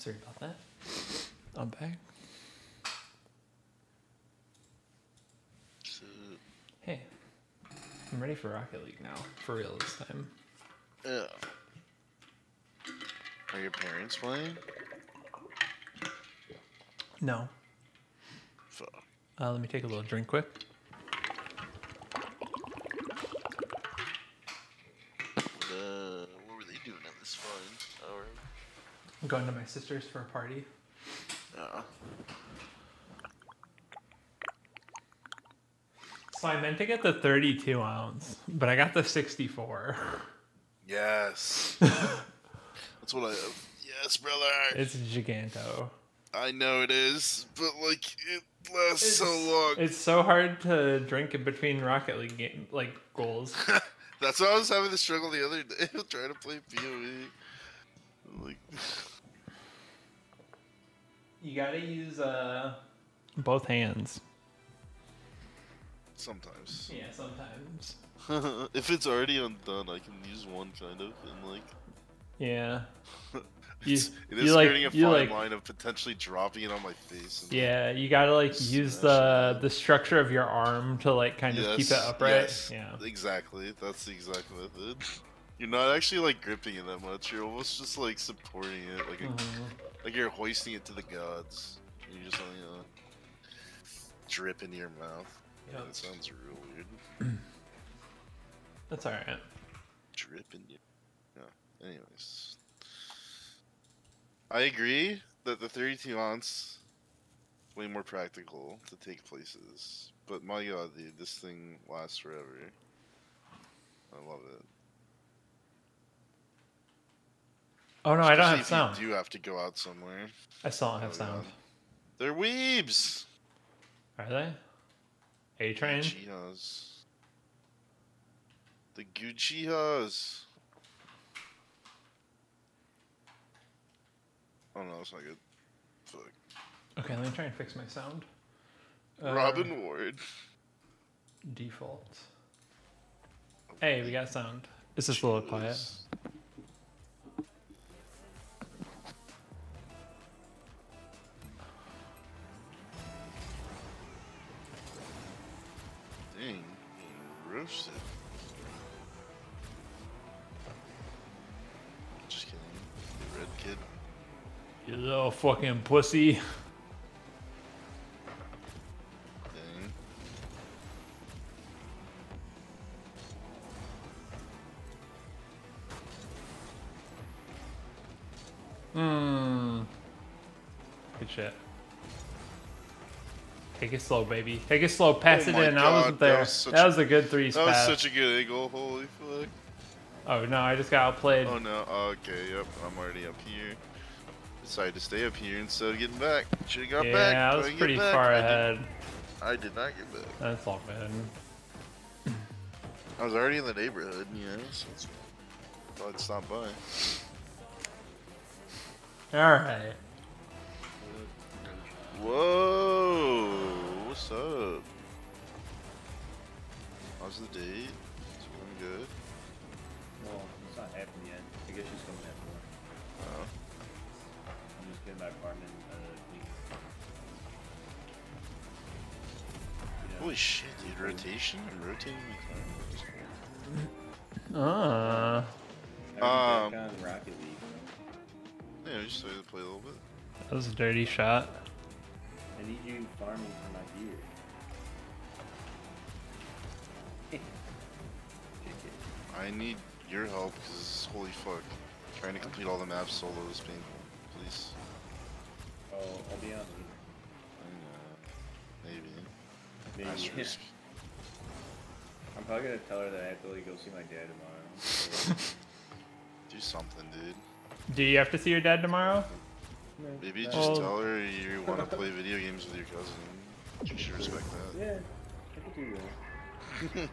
Sorry about that. I'm back. So, Hey, I'm ready for Rocket League now. For real this time. yeah. Are your parents playing? No. Fuck. Let me take a little drink quick. What were they doing at this fun hour? I'm going to my sister's for a party. So I meant to get the 32 ounce, but I got the 64. Yes. That's what I have. Yes, brother. It's giganto. I know it is, but like it lasts so long. It's so hard to drink in between Rocket League goals. That's why I was having the struggle the other day trying to play PoE. Like, You gotta use both hands. sometimes. Yeah, sometimes. If it's already undone, I can use one kind of, and like. Yeah. It is you skirting a fine like line of potentially dropping it on my face. And yeah, you gotta use the structure of your arm to like kind of keep it upright. Yes, Yeah. exactly. That's the exact method. You're not actually like gripping it that much. You're almost just like supporting it, like like you're hoisting it to the gods. And you just like drip into your mouth. Yep. Yeah, that sounds real weird. That's alright. Drip in you. Yeah. Anyways. I agree that the 32 ounce way more practical to take places. But my god, dude, this thing lasts forever. I love it. Oh no, I don't have Especially sound. if you do have to go out somewhere. I still don't have Oh, sound. God. They're weebs! Are they? A-Train? Gucci-has. The Gucci-has. Oh no, that's not good. Fuck. Okay, let me try and fix my sound. Robin Ward. Default. Hey, we got sound. It's just a little quiet. Jeez. Dang, roasted. Just kidding. The red kid. You little fucking pussy. Dang. Good shit. Take it slow, baby. Take it slow. Pass Oh it my in. I God, wasn't there. That was a good threes That was pass. such a good angle. Holy fuck. Oh no, I just got outplayed. Oh no. Okay, yep. I'm already up here. Decided to stay up here instead of getting back. Should've got back. Yeah, I but was didn't pretty get back. far ahead. I did not get back. That's all good. I was already in the neighborhood, you know, so it's thought I'd stop by. Alright. Whoa! What's up? How's the date? It's going good. Well, it's not happened yet. I guess she's coming at 4. Oh. I'm just getting my apartment clean. You know, Holy shit, dude. Rotation? I'm rotating my car. Uh. I already back on Rocket League. Yeah, we just started to play a little bit. That was a dirty shot. I need you farming for my gear. I need your help because holy fuck. Trying to complete all the maps solo is painful. Please. Oh, I'll be on later. I know. Maybe. Maybe. Asterisk. I'm probably gonna tell her that I have to like go see my dad tomorrow. Do something, dude. Do you have to see your dad tomorrow? Maybe No. just Well- tell her you want to play video games with your cousin. She should respect that. Yeah, I could do that.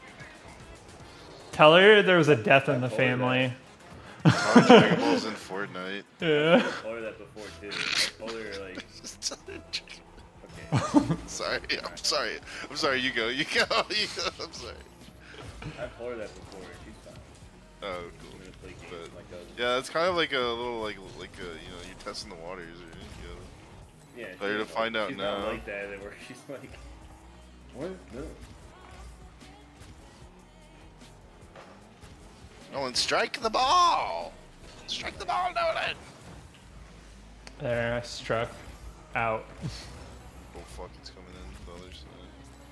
Tell her there was a death in the family. Talk Dragon Balls in Fortnite. Yeah. I told her that before too. I told her like, Just tell her Dragon- okay. Sorry, I'm sorry. I'm sorry, you go. You go. You go. I'm sorry. I told her that before. She's fine. Oh, I'm cool. gonna play games But like that. yeah, it's kind of like a little like you know, you're testing the waters. Or, you know, Yeah, better to find out she's now. not like that, where she's like, what? No. Oh, and strike the ball! Strike the ball, Nolan! There, I struck out. Oh fuck, it's coming in the other side.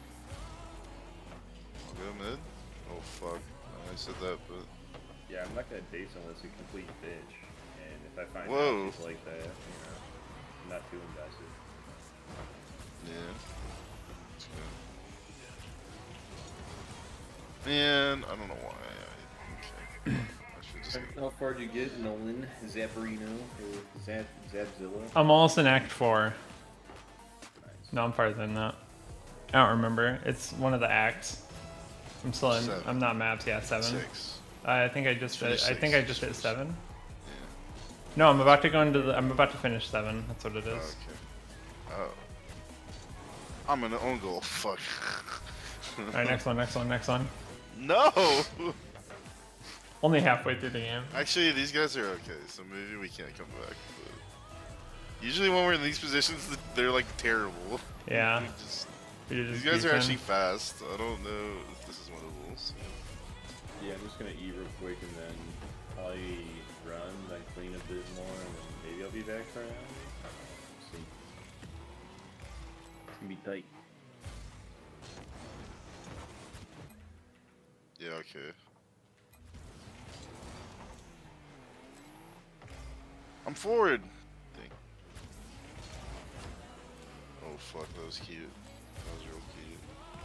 I'll go mid. Oh fuck, I said that, but... Yeah, I'm not gonna date unless a complete bitch. And if I find Whoa. out she's like that, you know, I'm not too invested. Yeah. That's good. Man, I don't know why. Okay. I should just... How far did you get, Nolan? Zapparino? Or Zapzilla? I'm almost in Act 4. Nice. No, I'm farther than that. I don't remember. It's one of the acts. I'm still in. 7. I'm not maps. Yeah, 7. 6. I think I just. I think I just hit 7. Yeah. No, I'm about to go into the. I'm about to finish 7. That's what it is. Okay. Oh. I'm an own goal. Fuck. All right, next one. Next one. Next one. No! Only halfway through the game. Actually, these guys are okay, so maybe we can't come back. But usually when we're in these positions, they're like terrible. Yeah. We just, We just these guys beat are them. actually fast. I don't know if this is one of those. Yeah, I'm just gonna eat real quick and then probably run, then clean a bit more, and then maybe I'll be back for an hour. Let's see. It's gonna be tight. Yeah, okay. I'm forward! Dang. Oh fuck, that was cute. That was real cute.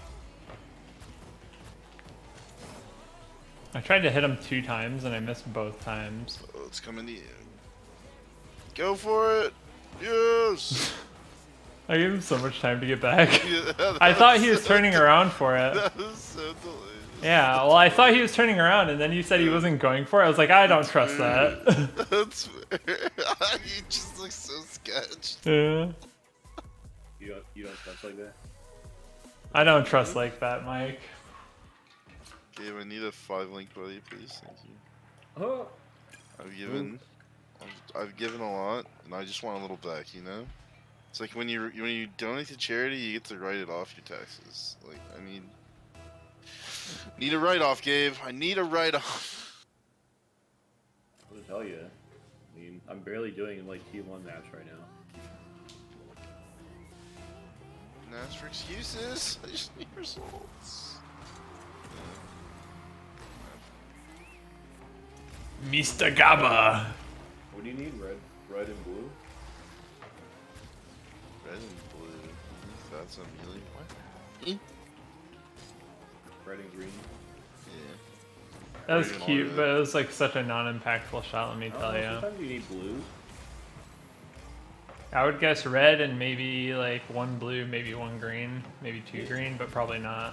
I tried to hit him 2 times and I missed both times. Oh, it's coming to you. Go for it! Yes! I gave him so much time to get back. Yeah, I that thought he was so turning around for it. That was so delicious. Yeah, well, I thought he was turning around, and then you said he wasn't going for it. I was like, I don't trust that. That's fair. You just look so sketched. Yeah. You don't trust like that? I don't trust like that, Mike. Gabe, I need a 5-link buddy, please. Thank you. Oh. I've given a lot, and I just want a little back. You know, it's like when you donate to charity, you get to write it off your taxes. Like I need a write-off, Gabe. I need a write-off. What to tell you? I mean, I'm barely doing like T1 maps right now. And as for excuses, I just need results. Mr. Gabba. What do you need? Red and blue? Red and blue. That's a melee. What? Red and green? Yeah. That was Green and cute, red. but it was like such a non-impactful shot, let me tell you. Sometimes you need blue. I would guess red and maybe like 1 blue, maybe 1 green, maybe 2 green, but probably not.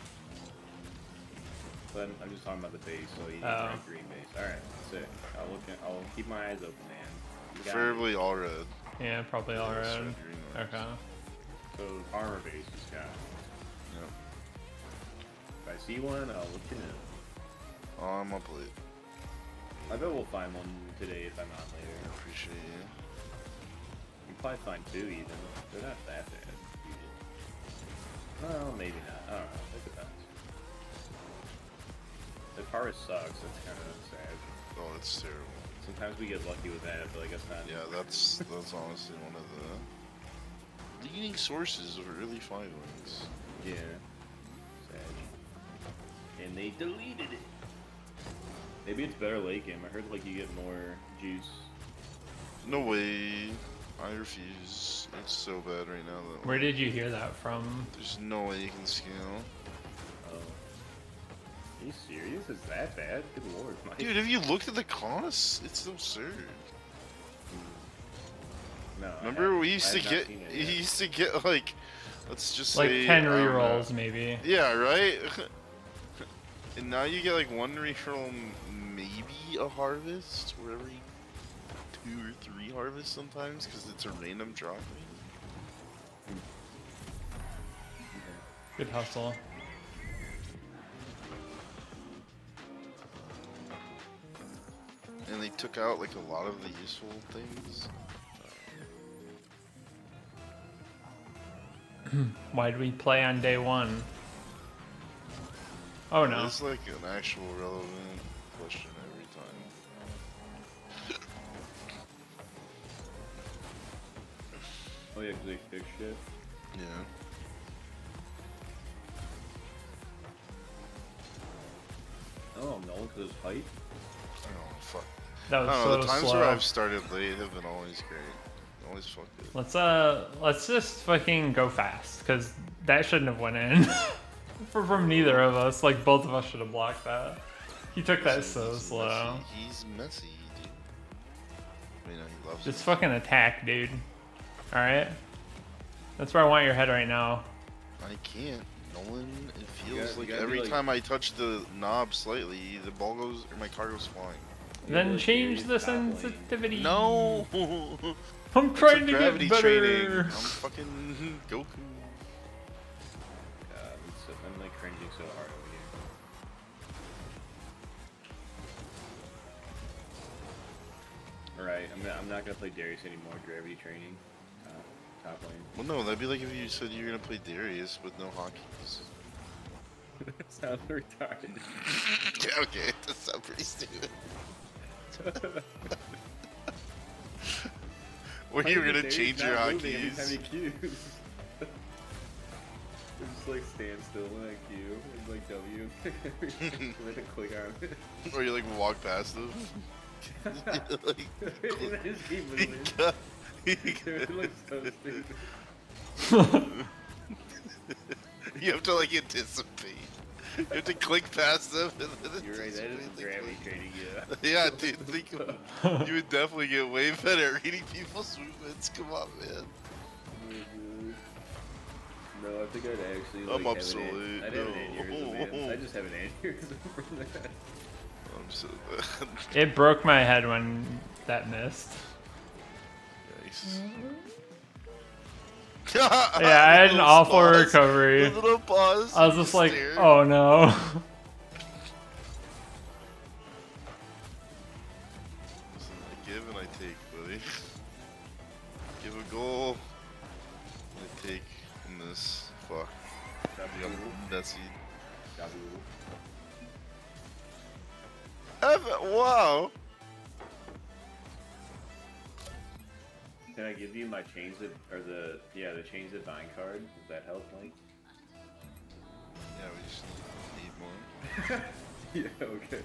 But I'm just talking about the base, so you need Oh. red, green base. Alright, sick. I'll keep my eyes open, man. You got me. Preferably all red. Yeah, probably all Yeah, red. red, green, orange. Okay. So armor base is got. Yep. If I see one, I'll let you know. Oh, I'm up late. I bet we'll find one today if I'm not I later. appreciate you. We'll probably find 2 even. They're not that bad. Well, maybe not. I don't know. It depends. The Paris sucks. That's kind of sad. Oh, it's terrible. Sometimes we get lucky with that, but I guess not. Yeah, that's honestly one of the leading sources of early 5-links. Yeah. Sad. And they deleted it. Maybe it's better late game. I heard like you get more juice. No way. I refuse. It's so bad right now that Where did you hear that from? there's no way you can scale. Oh. Are you serious? Is that bad? Good lord, Mike. Dude, have you looked at the costs? It's absurd. No, Remember we used I to have not get seen it you yet. used to get like let's just Like say 10 I don't know. rerolls, maybe. Yeah, right? And now you get like 1 reroll, maybe a harvest, or every 2 or 3 harvests sometimes, because it's a random drop. Good hustle. and they took out like a lot of the useful things. Why did we play on day 1? Oh no. It's like an actual relevant question every time. Oh yeah, 'cause they fixed shit. Yeah. Oh no, because it's height. Oh fuck. That was I don't so know, the times slow. where I've started late have been always great. Always fuck good. Let's just fucking go fast, cause that shouldn't have went in. From neither of us. Like both of us should have blocked that. He took that so He's slow. Messy. He's messy, dude. I mean, he loves Just it. fucking attack, dude. Alright? That's where I want your head right now. I can't. Nolan, it feels You like gotta be every like- time I touch the knob slightly, the ball goes, or my car goes flying. Then like change Gary's the top lane. sensitivity. No! I'm It's trying like to get gravity better. training. I'm fucking Goku. I'm like cringing so hard over here. Alright, I'm not gonna play Darius anymore. Gravity training. Top lane. Well, no, that'd be like if you said you were gonna play Darius with no hotkeys. That sounds retarded. Yeah, okay, that sounds pretty stupid. Or you were gonna change your hotkeys. Every time he queues. Just like stand still when I queue and like W and then click on it. Or you like walk past them. Like, And I just keep moving. It looks so stupid. You have to like anticipate. You have to click past them. And then You're right, that is anticipate the gravity click. training, Yeah, dude, think of, you would definitely get way better at reading people's movements. Come on, man. No, I think I'd actually I'm like obsolete. I'd have an aneurysm, man. I just have an aneurysm from that. I'm so bad. It broke my head when that missed. Yikes. Yeah, I had an awful recovery. A little pause. I was just like, stare. oh no. Listen, I give and I take, buddy. Give a goal. I take in this. Fuck. You got Nessie. Wow. Can I give you my change it or the change the vine card? Does that help, Mike? Yeah, we just need more. Yeah, okay.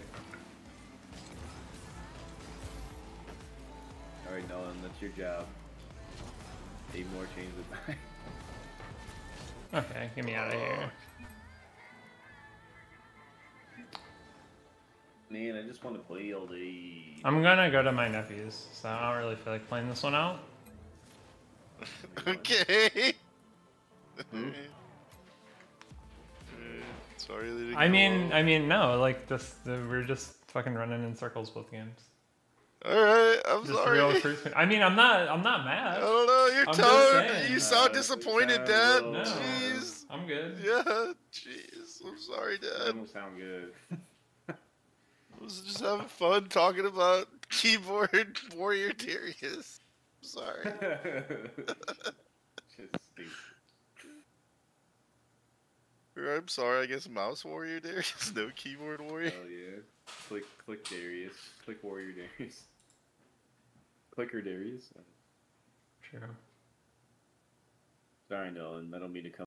Alright, Nolan, that's your job. 8 more chains of vine. Okay, get me out of here. Man, I just want to play all day. I'm gonna go to my nephew's, so I don't really feel like playing this one out. Okay. Sorry, they didn't I go. mean, no, like we're just fucking running in circles both games. All right, I'm Just sorry. real cruise. I mean, I'm not I mad. don't know. Your I'm just tone. saying. You sound No, disappointed, it Dad. sounds No, Jeez. I'm good. Yeah. Jeez. I'm sorry, That Dad. don't sound good. I was just having fun talking about keyboard warrior Darius. I'm sorry. Just stupid. Or I'm sorry. I guess mouse warrior Darius. No keyboard warrior. Oh yeah. Click Darius. Click Warrior Darius. Clicker Darius. True. Sorry, Nolan. I don't mean to come.